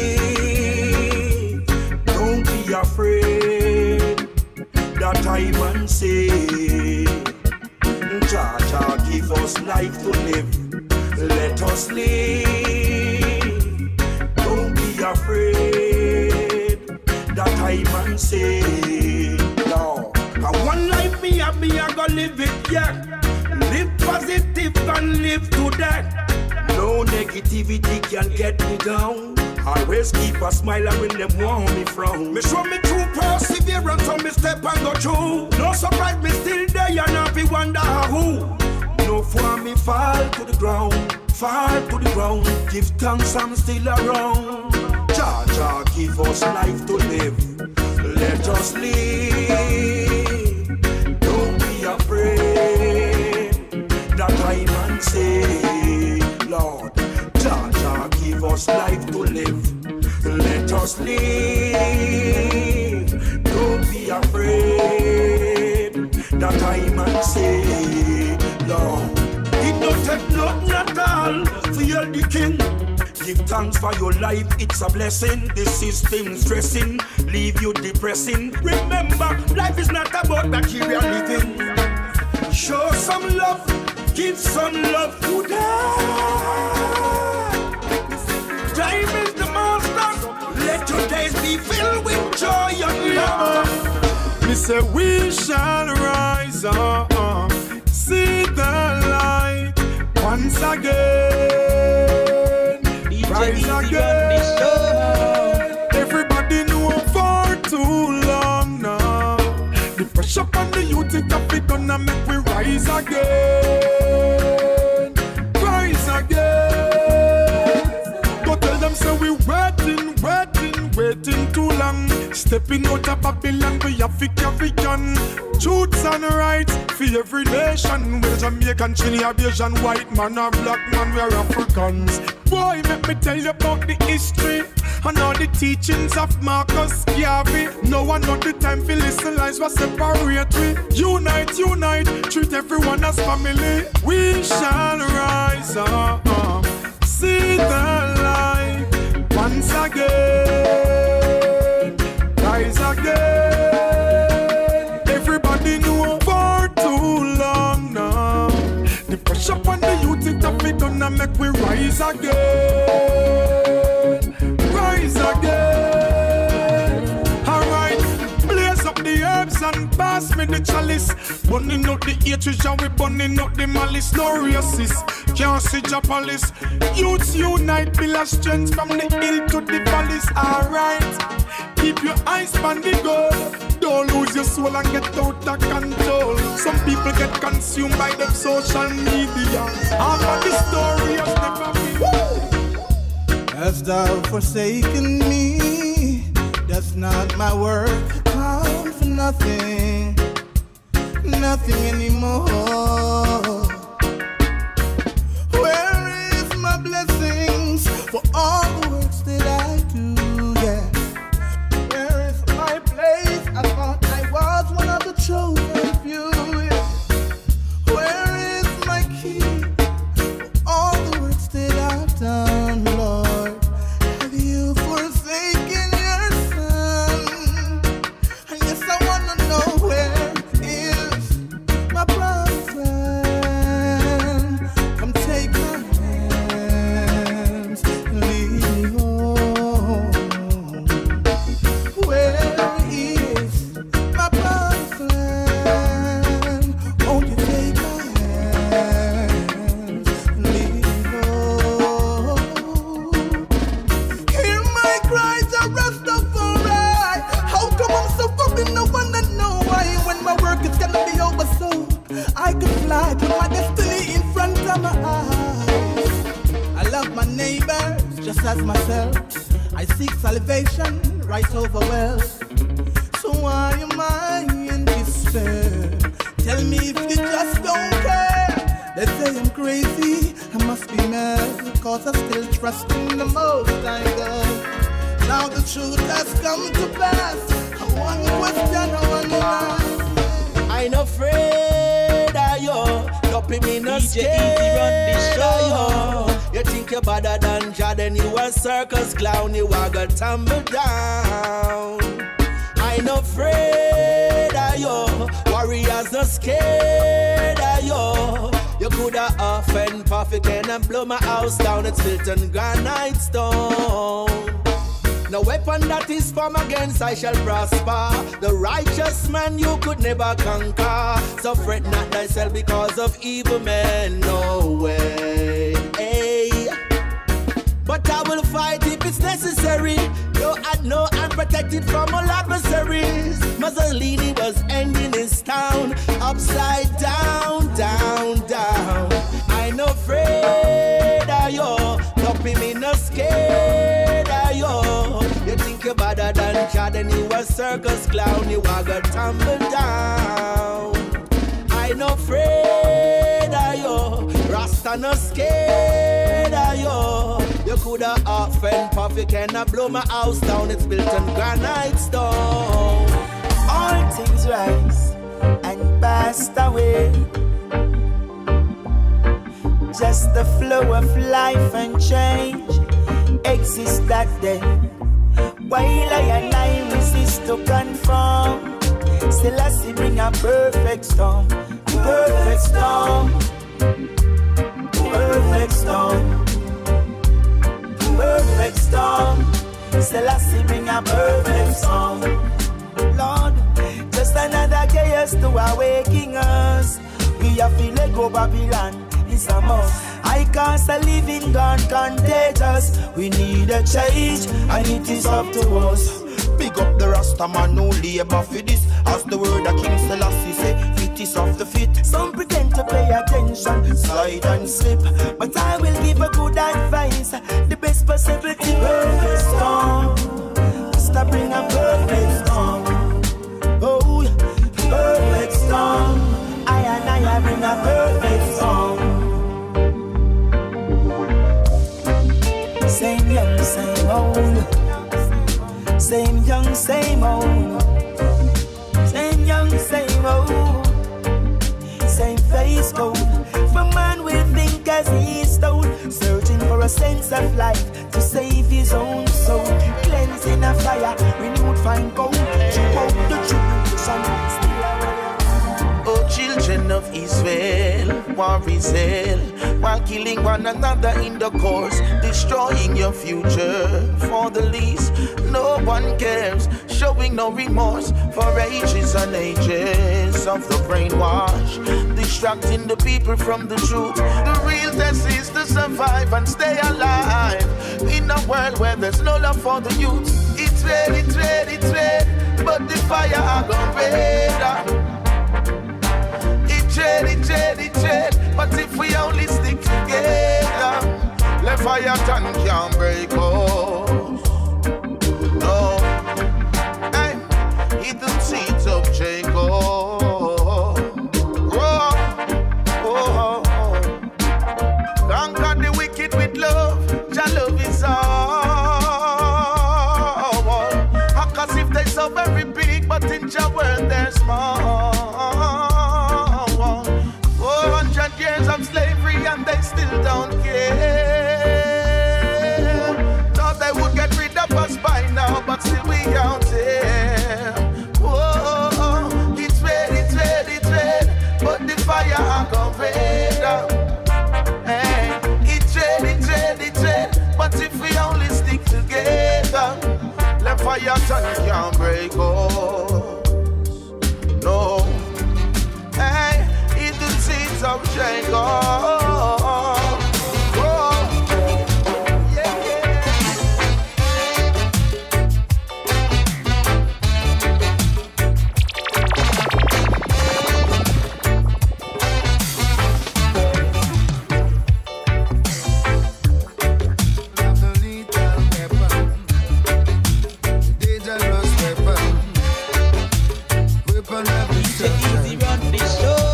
Speaker 18: live. Don't be afraid. That time and say, Jah Jah give us life to live. Let us live. Don't be afraid. That time and say, no. And one life me and me I go live it, yeah. Live positive and live to that. No negativity can get me down. Always keep a smile and when them want me frown. Me show me true perseverance so me step and go through. No surprise me still there and not be wonder who. No for me fall to the ground, fall to the ground. Give thanks I'm still around. Jah Jah give us life to live. Let us live. Don't be afraid. That time and say, Lord, Jah Jah give us life to live. Let us live. Don't be afraid. That time and say, Lord, it don't take nothing at all for you the king. Give thanks for your life, it's a blessing. The system stressing, leave you depressing. Remember, life is not about material living. Show some love, give some love to them. Time is the master. Let your days be filled with joy and love.
Speaker 6: Miss say we shall rise up, see the light once again, rise again. Everybody know for too long now. The pressure on the youth it up it gonna make we rise again, rise again. Go tell them say we waiting, waiting, waiting too long. Stepping out of Babylon, we have to carry on. Truths and rights for every nation. We're Jamaican, Trinidad, Asian, white man or black man, we're Africans. Boy, let me tell you about the history and all the teachings of Marcus Garvey. No one not the time for listen lies was separate we. Unite, unite, treat everyone as family. We shall rise up, see the light once again, rise again. Everybody know for too long now. The pressure on the youth it up it gonna make we rise again, rise again. Alright, blaze up the herbs and pass me the chalice. Burning out the hatred and we burning out the malice. No racist, can't see your palace. Youths unite, build a strength from the hill to the valleys. Alright, keep your eyes on the goal. Don't lose your soul and get out of control. Some people get consumed by them social media. Half of the story has never been.
Speaker 8: Hast thou forsaken me? Does not my work count for nothing? Nothing anymore. Where is my blessings for all the works that I do? Yeah. Where is my place? I thought I was one of the chosen few. Yeah. Where is my key for all the works that I've done, Lord? Have you forsaken your son? And yes, I wanna know where is my promised land. Come take my hands and lead me home. Where is my promised land? Won't you take my hands and lead me home? Hear my cries, I rest up for right. How come I'm so fucking no one to know why? When my work is gonna be over soon, I could fly to my destiny in front of my eyes. I love my neighbors just as myself. I seek salvation right over wealth. So why am I in despair? Tell me if you just don't care. They say I'm crazy, I must be mad, cause I still trust in the most I God. Now the truth has come to pass. One question, one last.
Speaker 2: I ain't afraid of you. Dopey me no scared of you. You think you're better than Jah, then you a circus clown. You a go tumble down. I ain't afraid of you. Warriors no scared of you. You coulda offend Puffy Ken and blow my house down. It's built on granite stone. No weapon that is formed against I shall prosper. The righteous man you could never conquer. So fret not thyself because of evil men. No way. Hey. But I will fight if it's necessary. Though I know I'm protected from all adversaries. Mussolini was ending his town upside down, down, down. I ain't afraid of you. Dopey me no scared of you. You think you're better than Jah, then you a circus clown. You a go tumble down. I ain't afraid of you. Rasta no scared of you. You coulda offend Puffy cannot blow my house down. It's built on granite stone.
Speaker 5: All things rise and passed away. Just the flow of life and change exists that day. While I and I resist to conform, still I see bring a perfect storm, perfect storm, perfect storm, perfect storm. Still I see bring a perfect storm. Lord, just an
Speaker 18: you are waking us. We have to let go Babylon. It's a must. I can't say living gone contagious. We need a change, and it is up to us. Big up the Rasta man who labor for this. As the word of King Selassie say, fit is of the fit. Some pretend to pay attention, slide and slip, but I will give a good advice. The best possibility, perfect storm. Stop bring a perfect storm. Oh, perfect storm. I and I bring a perfect storm. Same young, same old. Same young, same old. Same young, same old. Same face gold. For man will think as he's told, searching for a sense of life to save his own soul. Cleansing a fire, renewed fine gold. Chew out the tribulation, still a
Speaker 7: Oh, children of Israel, war is hell, while killing one another in the course, destroying your future for the least. No one cares, showing no remorse for ages and ages of the brainwash, distracting the people from the truth. The real test is to survive and stay alive in a world where there's no love for the youth. It's red, it's red, it's red, but the fire are gone redder. Dread, it dread, it dread, but if we only stick together, let fire turn can't break us. No, hey, eat the seeds of Jacob. Oh, oh, oh. Conquer the wicked with love. Jah love is all. Cause if they so very big, but in Jah world they're small. Years of slavery and they still don't care. Thought they would get rid of us by now, but still we out there. Whoa, it's red, it's red, it's red, but the fire are gone redder. Hey, it's red, it's red, it's red, but if we only stick together, let fire turn can't break us. No, hey. Of Jacob. Oh, yeah, yeah. Dangerous weapon, weapon of destruction. Run this show.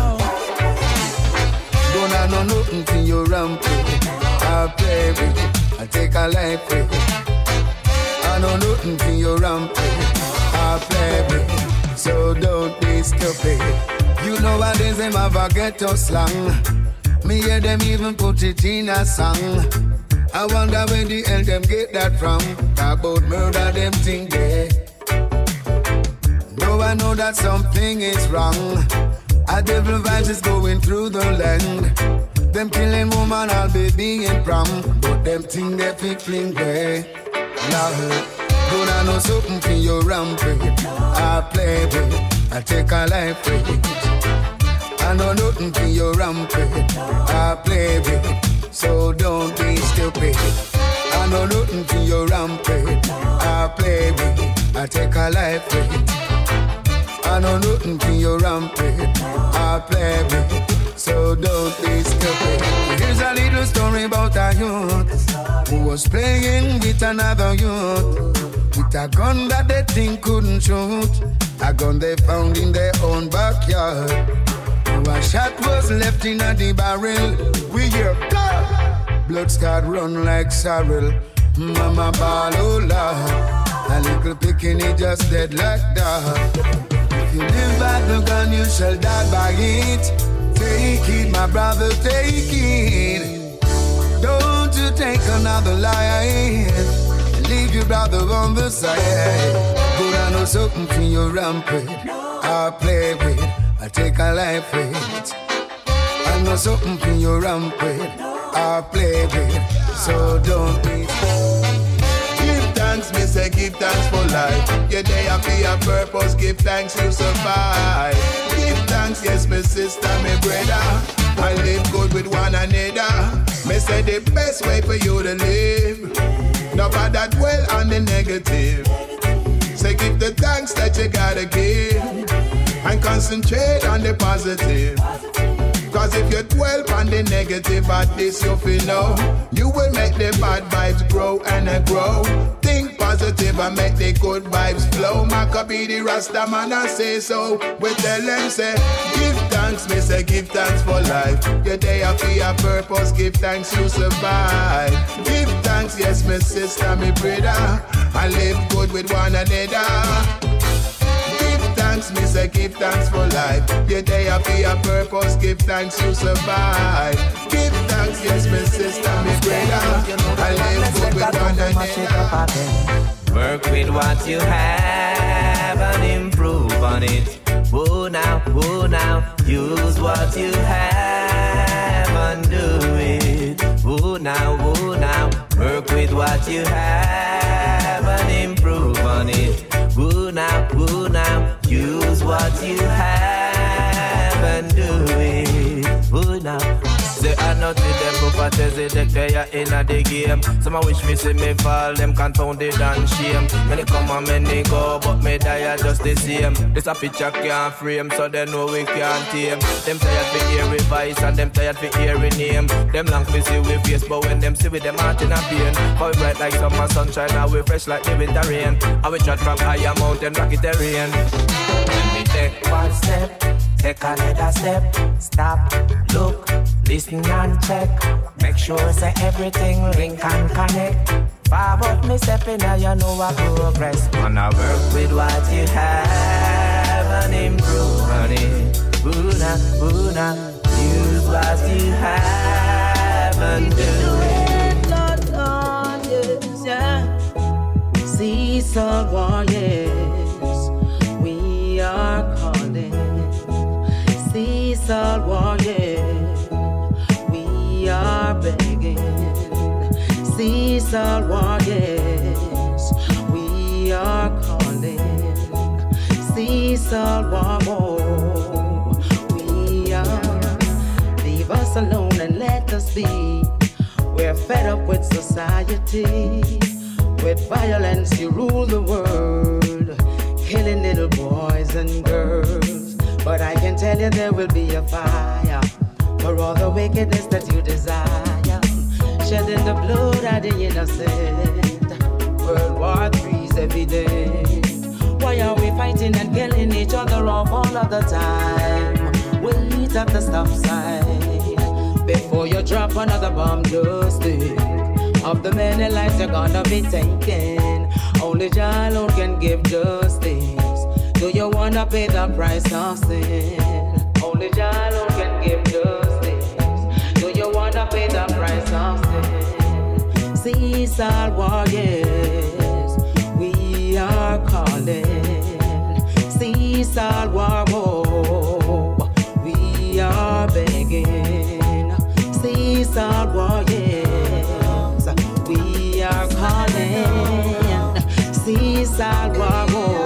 Speaker 7: I know nothing for your rampage. I'll play with it, I'll take a life with it. I know nothing for your rampage. I'll play with it, so don't be stupid. You know what they say about ghetto slang. Me hear them even put it in a song. I wonder where the hell them get that from. Talk about murder, them think they. No, I know that something is wrong. A devil vibes is going through the land. Them killing woman, I'll be being prom. But them think they fit fling way. Now, don't I know something for your rampage? I play with it, I take a life with it. I know nothing for your rampage. I play with it, so don't be stupid. I know nothing for your rampage. I play with it, I take a life with it. I know nothing for your rampage. I play with it, so don't be stupid. Here's a little story about a youth who was playing with another youth with a gun that they think couldn't shoot. A gun they found in their own backyard. Now a shot was left in a the barrel. We hear blood, blood start run like sorrel. Mama ball, oh Lord, a little picking just dead like that. If you live by the gun, you shall die by it. Take it, my brother, take it. Don't you take another life. Leave your brother on the side. But I know something for your rampage. I play with it, I take a life with it. I know something for your rampage. I play with it, so don't be. Give thanks
Speaker 3: thanks, me say give thanks for life. Your day have a purpose, give thanks you survive. Give thanks, yes, my sister, my brother. I live good with one another. Me say the best way for you to live. Nobody dwell on the negative. Say give the thanks that you gotta give. And concentrate on the positive. Cause if you dwell on the negative at this, you feel know you will make the bad vibes grow and uh, grow. Think positive and make the good vibes flow. Maccabee the Rasta man I say so. We tell them say, give thanks, me say give thanks for life. Your day have a purpose, give thanks you survive. Give thanks, yes, my sister, my brother. I live good with one another. Thanks, me say give thanks for life. Your day have a purpose, give thanks you survive. Give thanks, yes, my sister, my brother. I live good with one another.
Speaker 19: Work with what you have and improve on it. Whoa now, whoa now, use what you have and do it. Whoa now, whoa now, work with what you have and improve on it. Woo now, woo now, use what you have and do it. Woo now. Say I know to them, but as they they are in the game. Some I wish me see me fall, them confounded and shame. Many come and many go, but me die just the same. This a picture can't frame, so they know we can't tame. Them tired for hearing voice and them tired for hearing name. Them long for see we face, but when them see with them heart in a pain. How we bright like summer sunshine, now we fresh like the winter rain. How we chat from higher mountain, rocky terrain. Let me take one step, take another step, stop, look, listen and check. Make sure say everything link and connect. Forward me stepping now you know I progress. Wanna work with what you have and improve on it. Boona, boona, use what you have and do it.
Speaker 2: Lord, Lord, yes, yeah. Seesaw warriors, we are calling. Seesaw warriors, we are begging. Seesaw warriors, we are calling. Seesaw warriors, we are. Leave us alone and let us be. We're fed up with society. With violence you rule the world, killing little boys and girls. But I can tell you there will be a fire for all the wickedness that you desire. Shedding the blood of the innocent. World War Three's every day. Why are we fighting and killing each other off all of the time? We'll meet at the stop sign. Before you drop another bomb, just think of the many lives you're gonna be taking. Only Jah alone can give justice. Do you wanna pay the price of sin? Only Jah alone can give justice. Do you wanna pay the price of sin? Seesaw warriors, we are calling. Seesaw warriors, we are begging. Seesaw warriors, we are calling. Seesaw warriors.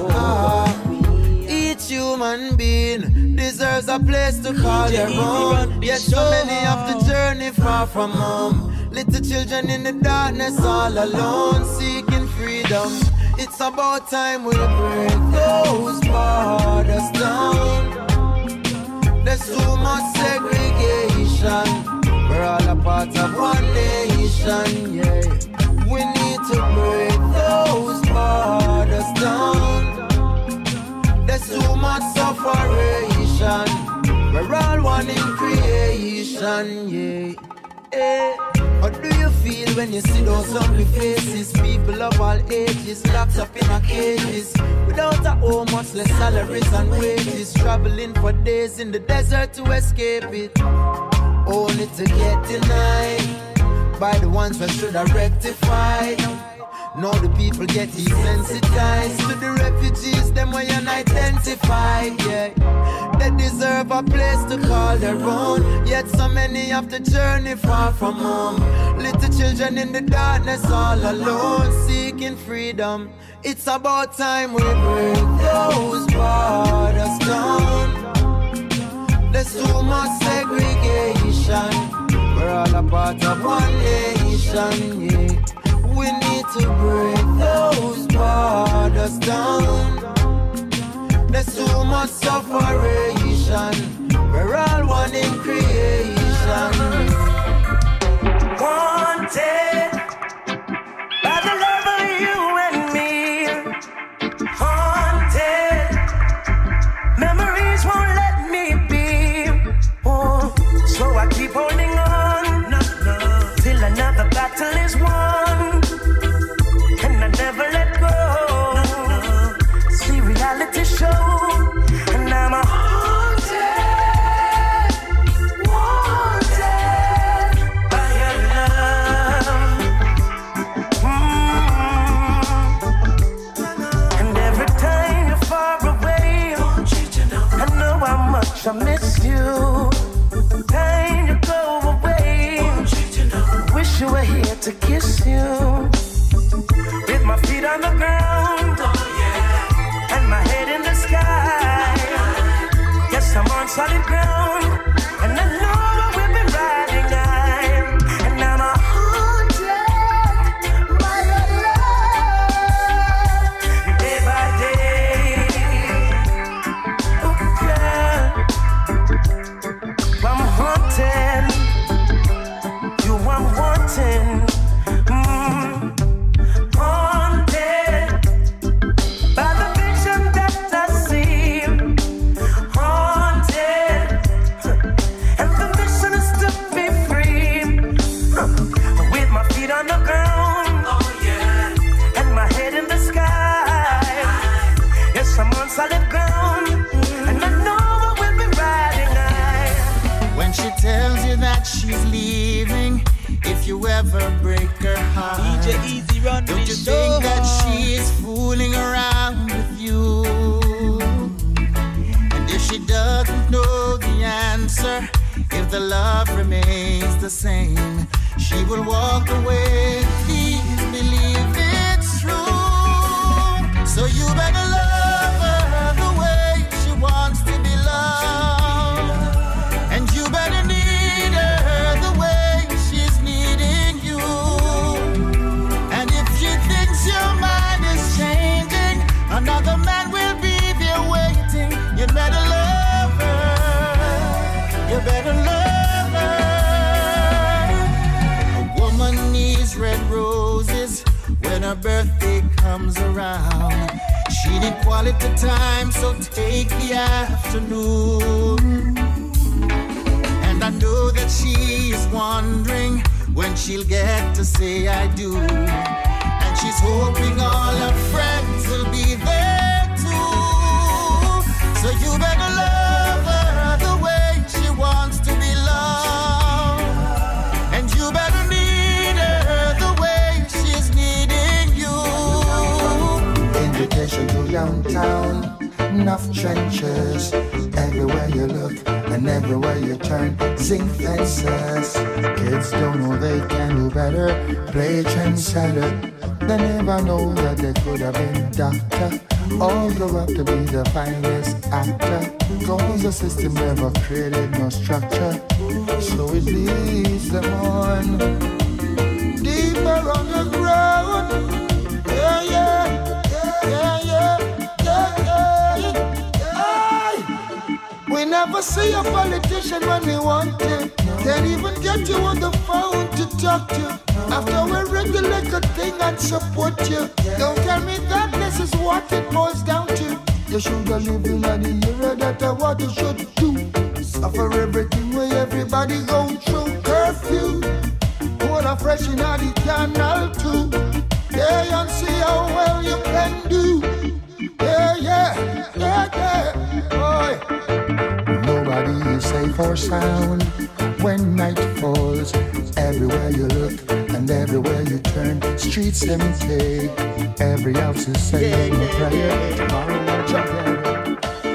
Speaker 20: Human being deserves a place to call their own. Yet so many have to journey far from home. Little children in the darkness all alone, seeking freedom. It's about time we break those borders down. There's too much segregation. We're all a part of one nation, yeah. We need to break those borders down. There's too much separation. We're all one in creation, yeah. Hey. How do you feel when you see those ugly faces? People of all ages locked up in a cages, without a home, much less salaries and wages, traveling for days in the desert to escape it, only to get denied by the ones that should have rectified. Now the people get desensitized to the refugees, them way unidentified, yeah. They deserve a a place to call their own. Yet so many have to journey far from home. Little children in the darkness all alone, seeking freedom. It's about time we break those borders down. There's too much segregation. We're all a part of one nation, yeah. We need to break those borders down. There's too much separation. We're all one in creation.
Speaker 5: Wanted by the love of you and me. Haunted, memories won't let me be. Oh, so I keep holding on, no, no, till another battle is won. And I never let go. No, no. See reality show, and I'm a haunted, wanted by your love. Mm-hmm. And every time you're far away, I know how much I miss you. Time you go away, wish you were here to kiss you. With my feet on the ground, oh, yeah. And my head in the sky. Yes, I'm on solid ground, and I know I will be riding high. And I'm a haunted by your love, day by day. Oh, girl, I'm haunted. You, I'm wanting. Solid ground, and I know I will be riding high.
Speaker 1: When she tells you that she's leaving, if you ever break her heart,
Speaker 9: D J Easy Run,
Speaker 1: don't you think that she's fooling around with you? And if she doesn't know the answer, if the love remains the same, she will walk away. Please believe it's true. So you better love her the way she wants to be loved, and you better need her the way she's needing you. And if she thinks your mind is changing, another man will be there waiting. You better love her. You better love her. A woman needs red roses when her birthday comes around. She need quality time, so take the afternoon. And I know that she is wondering when she'll get to say I do. And she's hoping all her friends will be there too. So you better love her the way she wants to be loved, and you better need her the way she's needing you.
Speaker 3: Invitation to downtown, enough trenches. Everywhere you look and everywhere you turn, zinc fences. Kids don't know they can do better, play trendsetter. They never know that they could have been doctor, all grow up to be the finest actor. Cause the system never created no structure, so it leads them on deeper underground. Yeah, yeah, yeah, yeah, yeah, yeah, yeah. We never see a politician when we want to. Can't even get you on the phone to talk to. After we regulate a thing and support you, don't tell me that this is what it boils down to. You should have lived in the era that I what you should do. Suffer everything where everybody go through. Curfew, water fresh in the canal too. Yeah, and see how well you can do. Yeah, yeah, yeah, yeah, boy. Nobody is safe or sound when night falls. Everywhere you look and everywhere you turn, streets empty. Every house is saying a prayer. Tomorrow watch again.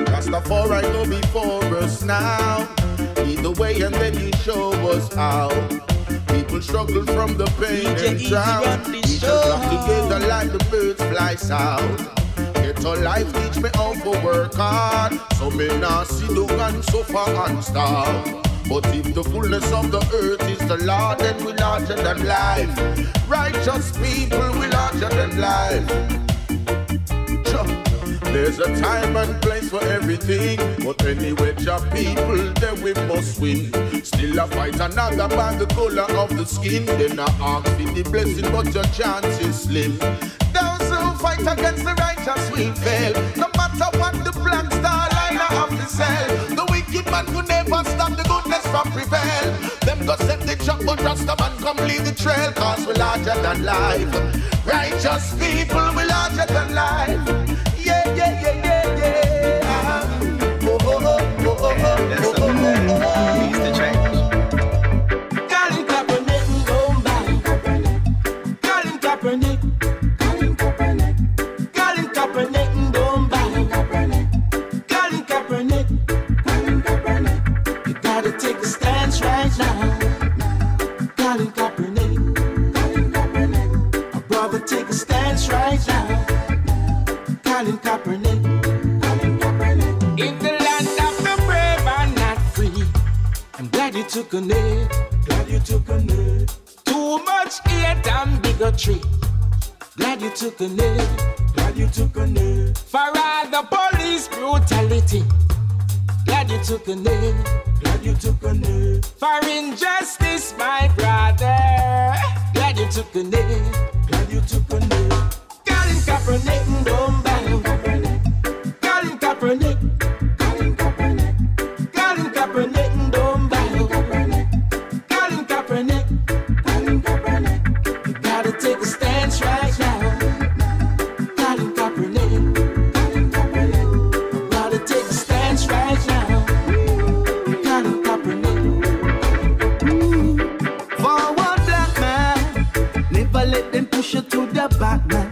Speaker 1: for right now before us now. Lead the way and then you show us how. People struggle from the pain and drown. We just come together like the birds fly south. Get a life teach me how to work hard, so me not sit down and suffer and starve. But if the fullness of the earth is the Lord, then we larger than life. Righteous people, we larger than life. There's a time and place for everything, but anyway, job people, then we must win. Still a fight another by the color of the skin. Then I ask for the blessing, but your chance is slim. Those who fight against the righteous will fail. No matter what the black star liner of the cell, the wicked man could never stop the goodness from prevail. Them go set the truck, but Rasta man come lead the trail. Cause we larger than life. Righteous people, we larger than life. Yeah, yeah, yeah, yeah, yeah. Oh, oh, oh, oh, oh, oh, oh, oh, oh, oh. He's the change.
Speaker 17: Colin Kaepernick, go back. Colin Kaepernick. Colin Kaepernick. Colin Kaepernick, go back. Colin Kaepernick. Colin Kaepernick. You gotta take a stance right now. Colin Kaepernick. Colin Kaepernick. My brother, take a stance right now. Colin Kaepernick. Colin Kaepernick. In the land of the brave and not free, I'm glad you took a knee. Glad you took a knee. Too much hate and bigotry. Glad you took a knee. Glad you took a knee. For all the police brutality. Glad you took a knee. Glad you took a knee. For injustice, my brother. Glad you took a knee. Glad you took a knee. Colin Kaepernick, don't bang. Colin Kaepernick. Colin Kaepernick. Colin Kaepernick, don't bang. Colin Kaepernick. Colin Kaepernick. You gotta take a stance right now. Colin Kaepernick. Colin Kaepernick. You gotta take a stance right now. Colin Kaepernick.
Speaker 20: Forward, black man. Never let them push you to the back, man.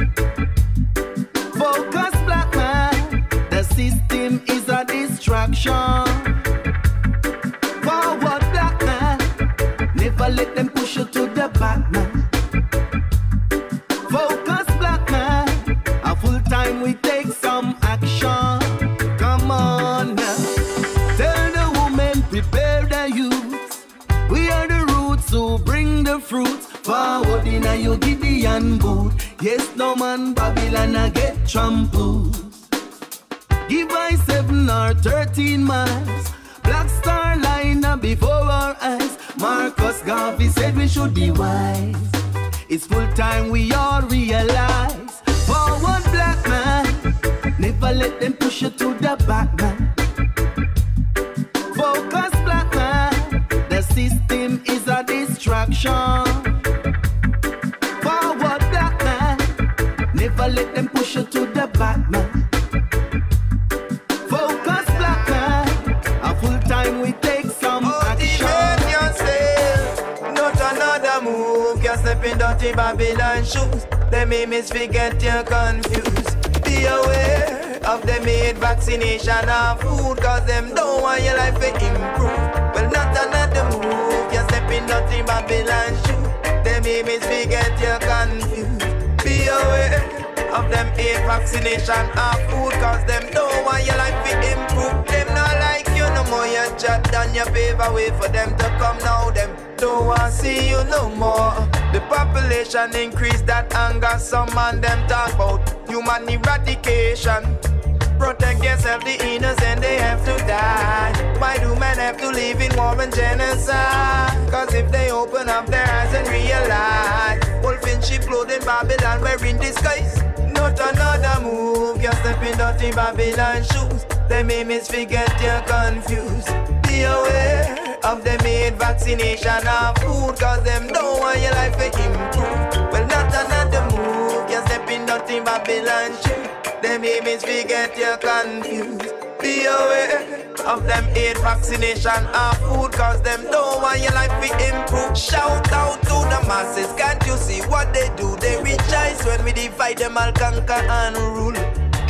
Speaker 20: Focus, black man. The system is a distraction. Forward, black man. Never let them push you to the back, man. Focus, black man. A full time we take some action. Come on now. Tell the women, prepare the youth. We are the roots who bring the fruits. Forward in a you Gideon boot. Yes, no man, Babylon a get trampled. Give I seven or thirteen miles. Black star line up before our eyes. Marcus Garvey said we should be wise. It's full time we all realize. Forward, black man. Never let them push you to the back, man. Focus, black man. The system is a distraction. Forward, black man. Never let them push you to the back, man. Focus, black man. A full time we take some action.
Speaker 21: Motivate yourself, not another move. You're stepping dirty Babylon shoes. They may misforget you're confused. Be aware of them made vaccination and food, cause them don't want your life to improve. Well, not another move. You're stepping dirty Babylon shoes. They may misforget you're confused. Be aware of them hate vaccination and food, cause them don't want your life to improve. Them not like you no more, you chat down your favor, wait for them to come now. Them don't want to see you no more. The population increase, that anger some man them talk about human eradication. Protect yourself, the innocent they have to die. Why do men have to live in war and genocide? Cause if they open up their eyes and realize wolf in sheep clothing Babylon wearing disguise. Not another move, you're stepping dirty Babylon shoes. They may misforget you're confused. Be aware of them made vaccination and food, cause them don't want your life to improve. Well, not another move, you're stepping dirty Babylon shoes. They may misforget you're confused. Be aware of them hate vaccination and food, cause them don't want your life to improve. Shout out to the masses, can't you see what they do? They rejoice when we divide them, all conquer and rule.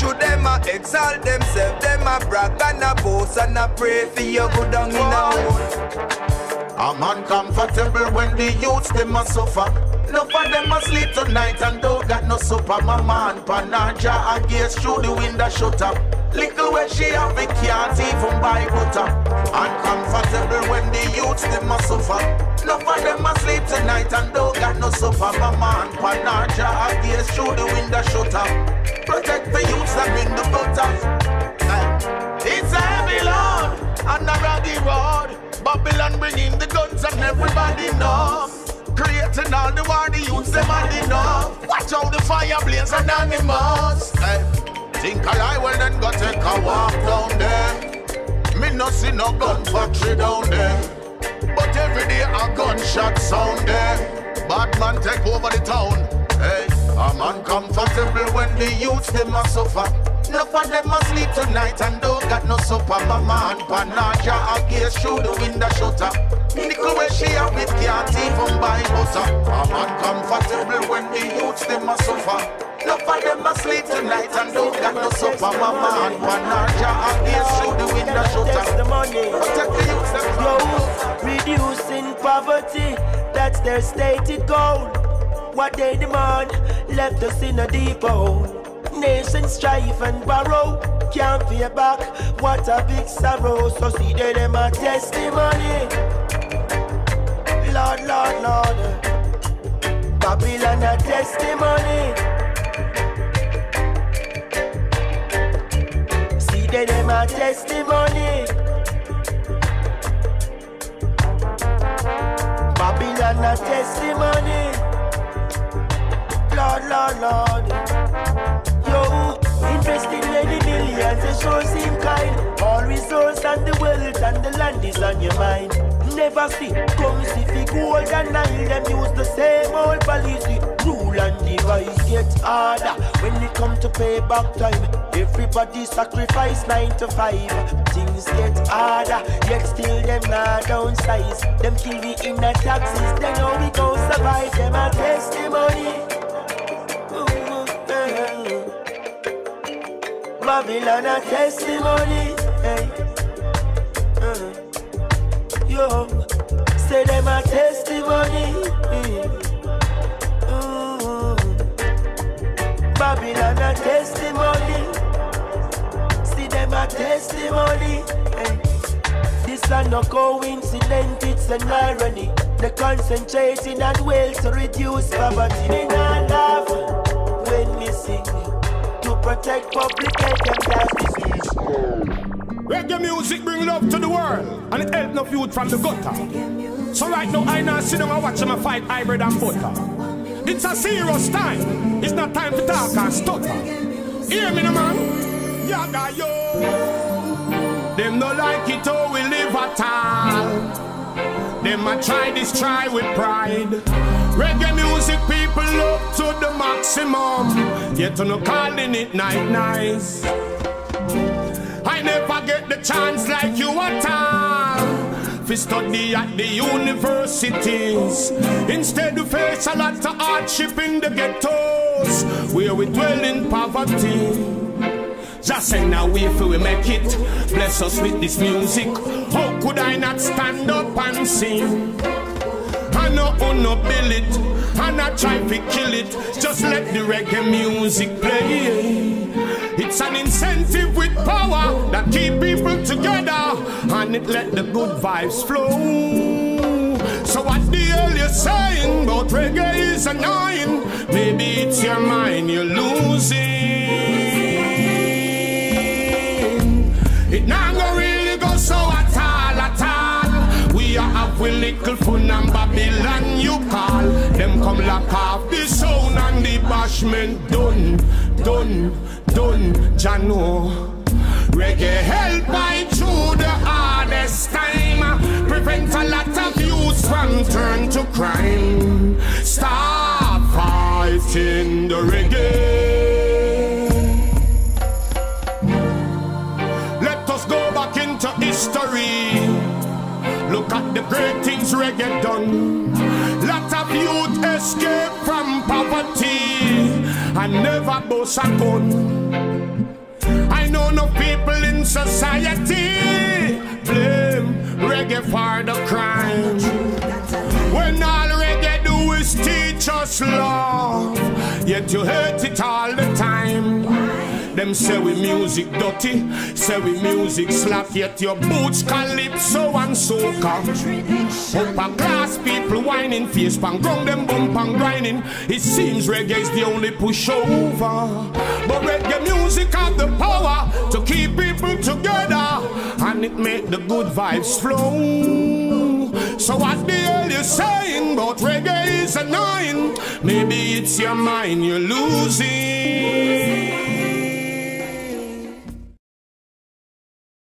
Speaker 21: To them a exalt themselves, them a brag and a boast and a pray for your good on in a hole.
Speaker 1: I'm uncomfortable when the youths them a suffer. No for them a sleep tonight and don't got no supper. Mama and Panaja and gaze through the window shut up. Little where she have it can't even buy butter. Uncomfortable when the youths them a suffer. No for them a sleep tonight and don't got no supper. Mama and Panaja and gaze through the window shut up. Protect the youths that in the butter. It's a heavy load on the raggy road. Babylon bringing the guns and everybody know. Creating all the war, the youths them and enough. Watch out the fire blaze anonymous. Hey, think I lie, well then go take a walk down there. Me no see no gun factory down there. But every day a gunshot sound there. Bad man take over the town. Hey, I'm uncomfortable when the youths them a suffer. No for them a sleep tonight and don't got no supper. Mama and Panaja a gaze through the window shutter. Nickel where she have it can't even buy butter. I'm uncomfortable when the youths them a suffer. No for them a sleep tonight and don't got no supper. Mama and Panaja a gaze through the window shutter.
Speaker 17: The money.
Speaker 1: Protect the youths them
Speaker 17: from reducing poverty, that's their stated goal. What they demand left us in a deep hole. Nations strive and borrow, can't pay back. What a big sorrow. So see they them a testimony. Lord, Lord, Lord, Babylon a testimony. See they them a testimony. Babylon a testimony. Lord, Lord, Lord. Yo, invest in many millions, it sure seem kind. All resource and the wealth and the land is on your mind. Never see, come see fi gold and Nile. Them use the same old policy. Rule and device get harder when it come to pay back time. Everybody sacrifice nine to five. Things get harder, yet still them not downsize. Them kill we in the taxes, then how we gon' survive? Them a testimony. Babylon a testimony, hey. uh, Yo, say them a testimony, hey. uh, Babylon a testimony. See them a testimony, hey. This a no coincidence, it's an irony. They concentrating on wealth to reduce poverty. They not laugh when we sing. Protect public health and gas disease.
Speaker 6: Reggae music bring love to the world, and it help no youth from the gutter. So right now I now sit down and watch them fight hybrid and butter. It's a serious time. It's not time to talk and stutter. Hear me no man? Yaga yo. Them no like it how we live at all. Them a try this try with pride. Reggae music people up to the maximum. Yet to no calling it night nice. I never get the chance like you at all to study at the universities. Instead we face a lot of hardship in the ghettos, where we dwell in poverty. Just say now we feel we make it. Bless us with this music. How could I not stand up and sing? I know who no bill it, and I try to kill it. Just let the reggae music play. It's an incentive with power that keep people together, and it let the good vibes flow. So what the hell you saying about reggae is annoying? Maybe it's your mind you're losing. It not gonna really go so at all, at all. We are have we little fun and Babylon you call. Them come lock off the sound and the bashment done, done, done. Jano, reggae help by through the hardest time. Prevent a lot of youths from turn to crime. Stop fighting the reggae. Into history, look at the great things reggae done. Lot of youth escape from poverty and never bust a gun.
Speaker 1: blame society, blame reggae for the crime. When all reggae do is teach us love, yet you hate it all the time. Them say we music dirty, say we music slack, yet your boots calypso and soca. Upper class people whining, face pan ground, them bump and grinding. It seems reggae's the only pushover, but reggae music have the power to keep people together, and it make the good vibes flow. So what the hell you saying about reggae is annoying? Maybe it's your mind you're losing.